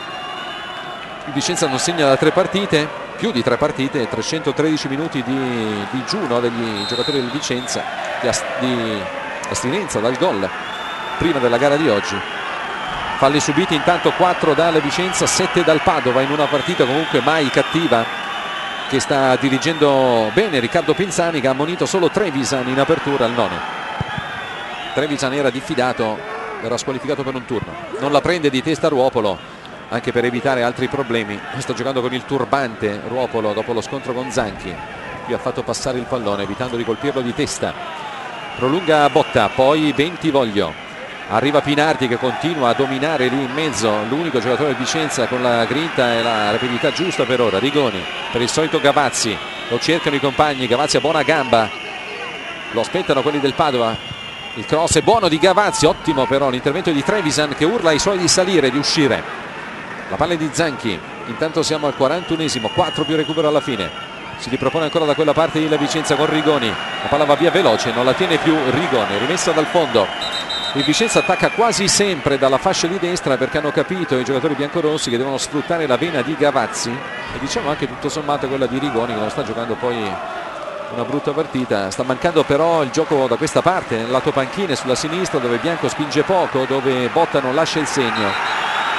Il Vicenza non segna da tre partite, più di tre partite, trecentotredici minuti di digiuno degli giocatori del Vicenza, di, ast di astinenza dal gol prima della gara di oggi. Falli subiti intanto quattro dal Vicenza, sette dal Padova in una partita comunque mai cattiva che sta dirigendo bene Riccardo Pinzani, che ha ammonito solo Trevisan in apertura al nono. Trevisan era diffidato, era squalificato per un turno, non la prende di testa Ruopolo anche per evitare altri problemi. Sta giocando con il turbante Ruopolo dopo lo scontro con Zanchi, qui ha fatto passare il pallone evitando di colpirlo di testa. Prolunga Botta, poi Bentivoglio, arriva Pinardi che continua a dominare lì in mezzo, l'unico giocatore del Vicenza con la grinta e la rapidità giusta per ora. Rigoni per il solito Gavazzi, lo cercano i compagni, Gavazzi a buona gamba, lo aspettano quelli del Padova. Il cross è buono di Gavazzi, ottimo però l'intervento di Trevisan che urla ai suoi di salire, di uscire. La palla è di Zanchi, intanto siamo al quarantunesimo, quattro più recupero alla fine. Si ripropone ancora da quella parte il Vicenza con Rigoni, la palla va via veloce, non la tiene più Rigoni, rimessa dal fondo. Il Vicenza attacca quasi sempre dalla fascia di destra perché hanno capito i giocatori biancorossi che devono sfruttare la vena di Gavazzi e diciamo anche tutto sommato quella di Rigoni che non sta giocando poi una brutta partita. Sta mancando però il gioco da questa parte, nel lato panchine sulla sinistra dove Bianco spinge poco, dove Botta non lascia il segno.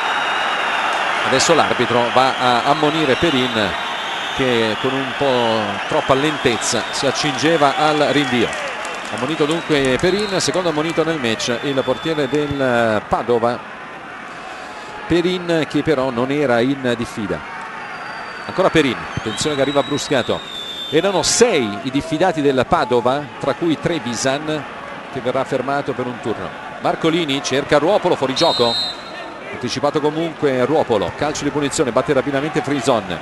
Adesso l'arbitro va a ammonire Perin che con un po' troppa lentezza si accingeva al rinvio. Ammonito dunque Perin, secondo ammonito nel match il portiere del Padova, Perin che però non era in diffida. Ancora Perin, attenzione che arriva Bruscato. Erano sei i diffidati del Padova, tra cui Trevisan che verrà fermato per un turno. Marcolini cerca Ruopolo, fuori gioco. Anticipato comunque Ruopolo, calcio di punizione, batte rapidamente Frison.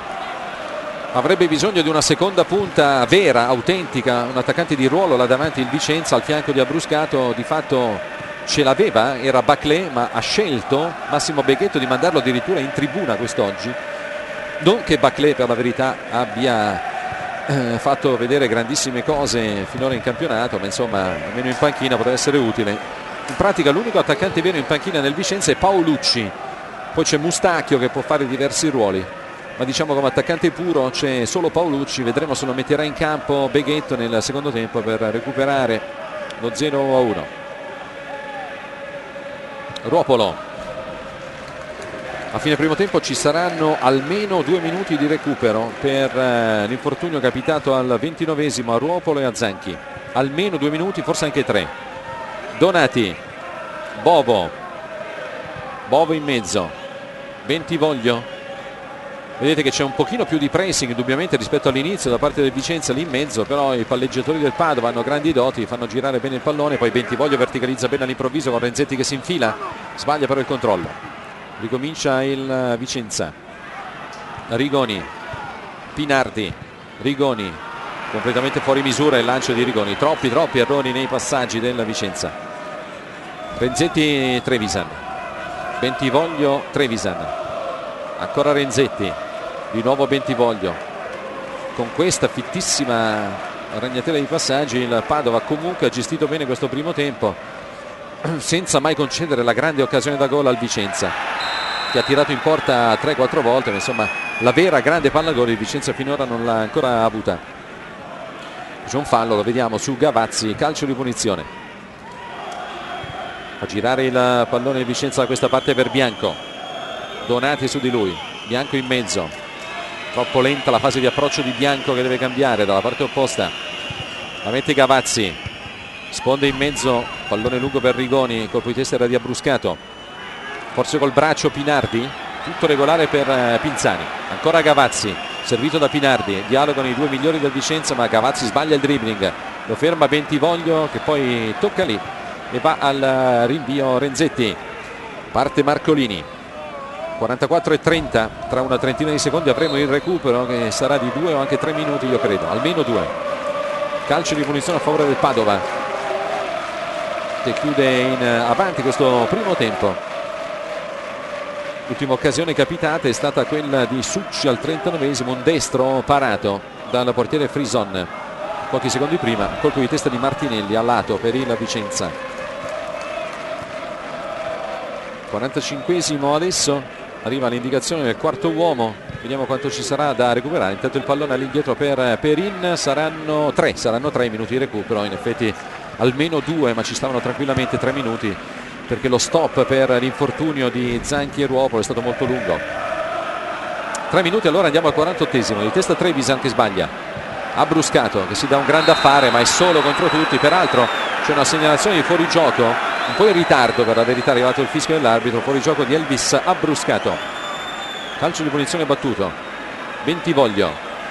Avrebbe bisogno di una seconda punta vera, autentica, un attaccante di ruolo là davanti il Vicenza al fianco di Abruscato. Di fatto ce l'aveva, era Baclé, ma ha scelto Massimo Beghetto di mandarlo addirittura in tribuna quest'oggi. Non che Baclé per la verità abbia eh, fatto vedere grandissime cose finora in campionato, ma insomma almeno in panchina poteva essere utile. In pratica l'unico attaccante vero in panchina nel Vicenza è Paolucci, poi c'è Mustacchio che può fare diversi ruoli, ma diciamo come attaccante puro c'è solo Paolucci. Vedremo se lo metterà in campo Beghetto nel secondo tempo per recuperare lo zero a uno. Ruopolo, a fine primo tempo ci saranno almeno due minuti di recupero per eh, l'infortunio capitato al ventinovesimo a Ruopolo e a Zanchi, almeno due minuti, forse anche tre. Donati, Bovo, Bovo in mezzo, Bentivoglio. Vedete che c'è un pochino più di pressing indubbiamente rispetto all'inizio da parte del Vicenza lì in mezzo, però i palleggiatori del Padova hanno grandi doti, fanno girare bene il pallone, poi Bentivoglio verticalizza bene all'improvviso con Renzetti che si infila, sbaglia però il controllo. Ricomincia il Vicenza. Rigoni, Pinardi, Rigoni, completamente fuori misura il lancio di Rigoni, troppi troppi errori nei passaggi del Vicenza. Renzetti, Trevisan, Bentivoglio, Trevisan, ancora Renzetti, di nuovo Bentivoglio. Con questa fittissima ragnatela di passaggi il Padova comunque ha gestito bene questo primo tempo senza mai concedere la grande occasione da gol al Vicenza, che ha tirato in porta tre quattro volte, ma insomma la vera grande palla gol il Vicenza finora non l'ha ancora avuta. C'è un fallo, lo vediamo su Gavazzi, calcio di punizione. Fa girare il pallone di Vicenza da questa parte per Bianco, Donati su di lui, Bianco in mezzo, troppo lenta la fase di approccio di Bianco che deve cambiare dalla parte opposta. La mette Gavazzi, sponde in mezzo, pallone lungo per Rigoni, colpo di testa era di Abruscato, forse col braccio Pinardi, tutto regolare per Pinzani. Ancora Gavazzi, servito da Pinardi, dialogano i due migliori del Vicenza, ma Gavazzi sbaglia il dribbling, lo ferma Bentivoglio che poi tocca lì e va al rinvio Renzetti. Parte Marcolini, quarantaquattro e trenta, tra una trentina di secondi avremo il recupero che sarà di due o anche tre minuti, io credo, almeno due. Calcio di punizione a favore del Padova, che chiude in avanti questo primo tempo. L'ultima occasione capitata è stata quella di Succi al trentanovesimo, un destro parato dal portiere Frison pochi secondi prima, colpo di testa di Martinelli a lato per il Vicenza. quarantacinquesimo adesso, arriva l'indicazione del quarto uomo, vediamo quanto ci sarà da recuperare. Intanto il pallone all'indietro per Perin, saranno tre, saranno tre minuti di recupero, in effetti almeno due, ma ci stavano tranquillamente tre minuti perché lo stop per l'infortunio di Zanchi e Ruopolo è stato molto lungo. Tre minuti, allora andiamo al quarantottesimo, di testa Trevisan che sbaglia. Abbruscato che si dà un grande affare ma è solo contro tutti, peraltro c'è una segnalazione di fuorigioco un po' in ritardo, per la verità è arrivato il fischio dell'arbitro, fuorigioco di Elvis Abbruscato. Calcio di punizione battuto, Bentivoglio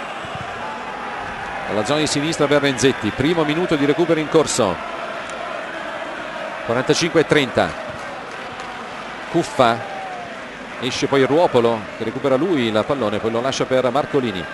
dalla zona di sinistra per Renzetti, primo minuto di recupero in corso. quarantacinque e trenta, Cuffa, esce poi Ruopolo che recupera lui il pallone, poi lo lascia per Marcolini.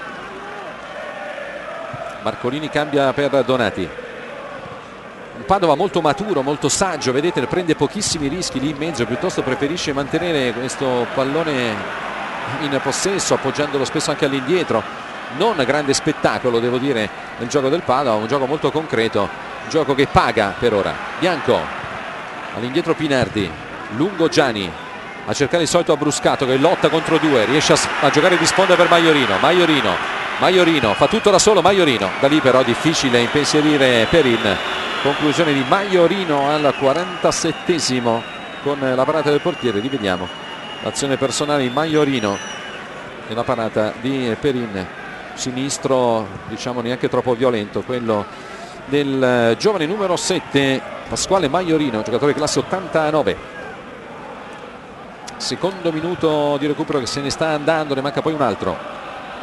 Marcolini cambia per Donati. Un Padova molto maturo, molto saggio, vedete, prende pochissimi rischi lì in mezzo, piuttosto preferisce mantenere questo pallone in possesso, appoggiandolo spesso anche all'indietro. Non grande spettacolo, devo dire, nel gioco del Padova, un gioco molto concreto, un gioco che paga per ora. Bianco all'indietro, Pinardi, lungo Gianni a cercare il solito Abbruscato che lotta contro due, riesce a, a giocare di sponda per Maiorino. Maiorino Maiorino fa tutto da solo, Maiorino da lì però difficile impensierire Perin. Conclusione di Maiorino al quarantasettesimo con la parata del portiere. Rivediamo l'azione personale di Maiorino e la parata di Perin, sinistro diciamo neanche troppo violento, quello del giovane numero sette Pasquale Maiorino, giocatore classe ottantanove. Secondo minuto di recupero che se ne sta andando, ne manca poi un altro.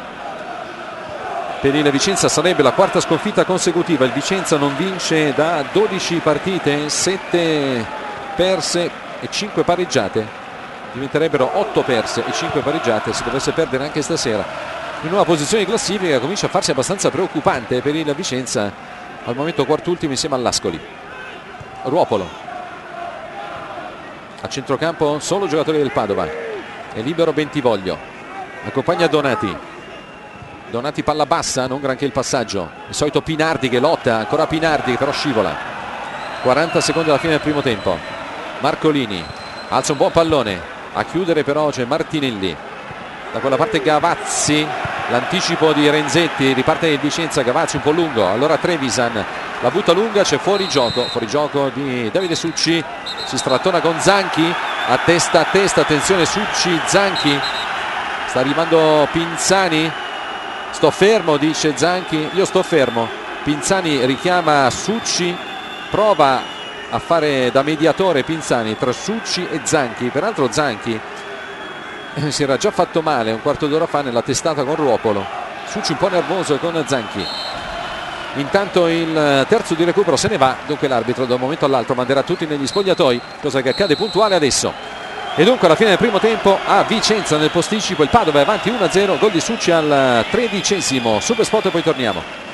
Per il Vicenza sarebbe la quarta sconfitta consecutiva. Il Vicenza non vince da dodici partite, sette perse e cinque pareggiate. Diventerebbero otto perse e cinque pareggiate se dovesse perdere anche stasera. In nuova posizione di classifica comincia a farsi abbastanza preoccupante per il Vicenza, al momento quart'ultimo insieme all'Ascoli. Ruopolo a centrocampo, solo giocatori del Padova, è libero Bentivoglio, accompagna Donati. Donati palla bassa, non granché il passaggio, il solito Pinardi che lotta, ancora Pinardi che però scivola. quaranta secondi alla fine del primo tempo. Marcolini alza un buon pallone, a chiudere però c'è Martinelli, da quella parte Gavazzi, l'anticipo di Renzetti, riparte il Vicenza, Gavazzi un po' lungo, allora Trevisan la butta lunga, c'è fuori gioco, fuori gioco di Davide Succi, si strattona con Zanchi, a testa a testa, attenzione Succi, Zanchi, sta arrivando Pinzani. Sto fermo, dice Zanchi, io sto fermo. Pinzani richiama Succi, prova a fare da mediatore Pinzani tra Succi e Zanchi. Peraltro Zanchi eh, si era già fatto male un quarto d'ora fa nella testata con Ruopolo. Succi un po' nervoso con Zanchi. Intanto il terzo di recupero se ne va, dunque l'arbitro da un momento all'altro manderà tutti negli spogliatoi, cosa che accade puntuale adesso. E dunque alla fine del primo tempo a Vicenza nel posticipo il Padova è avanti uno a zero, gol di Succi al tredicesimo. Super spot e poi torniamo.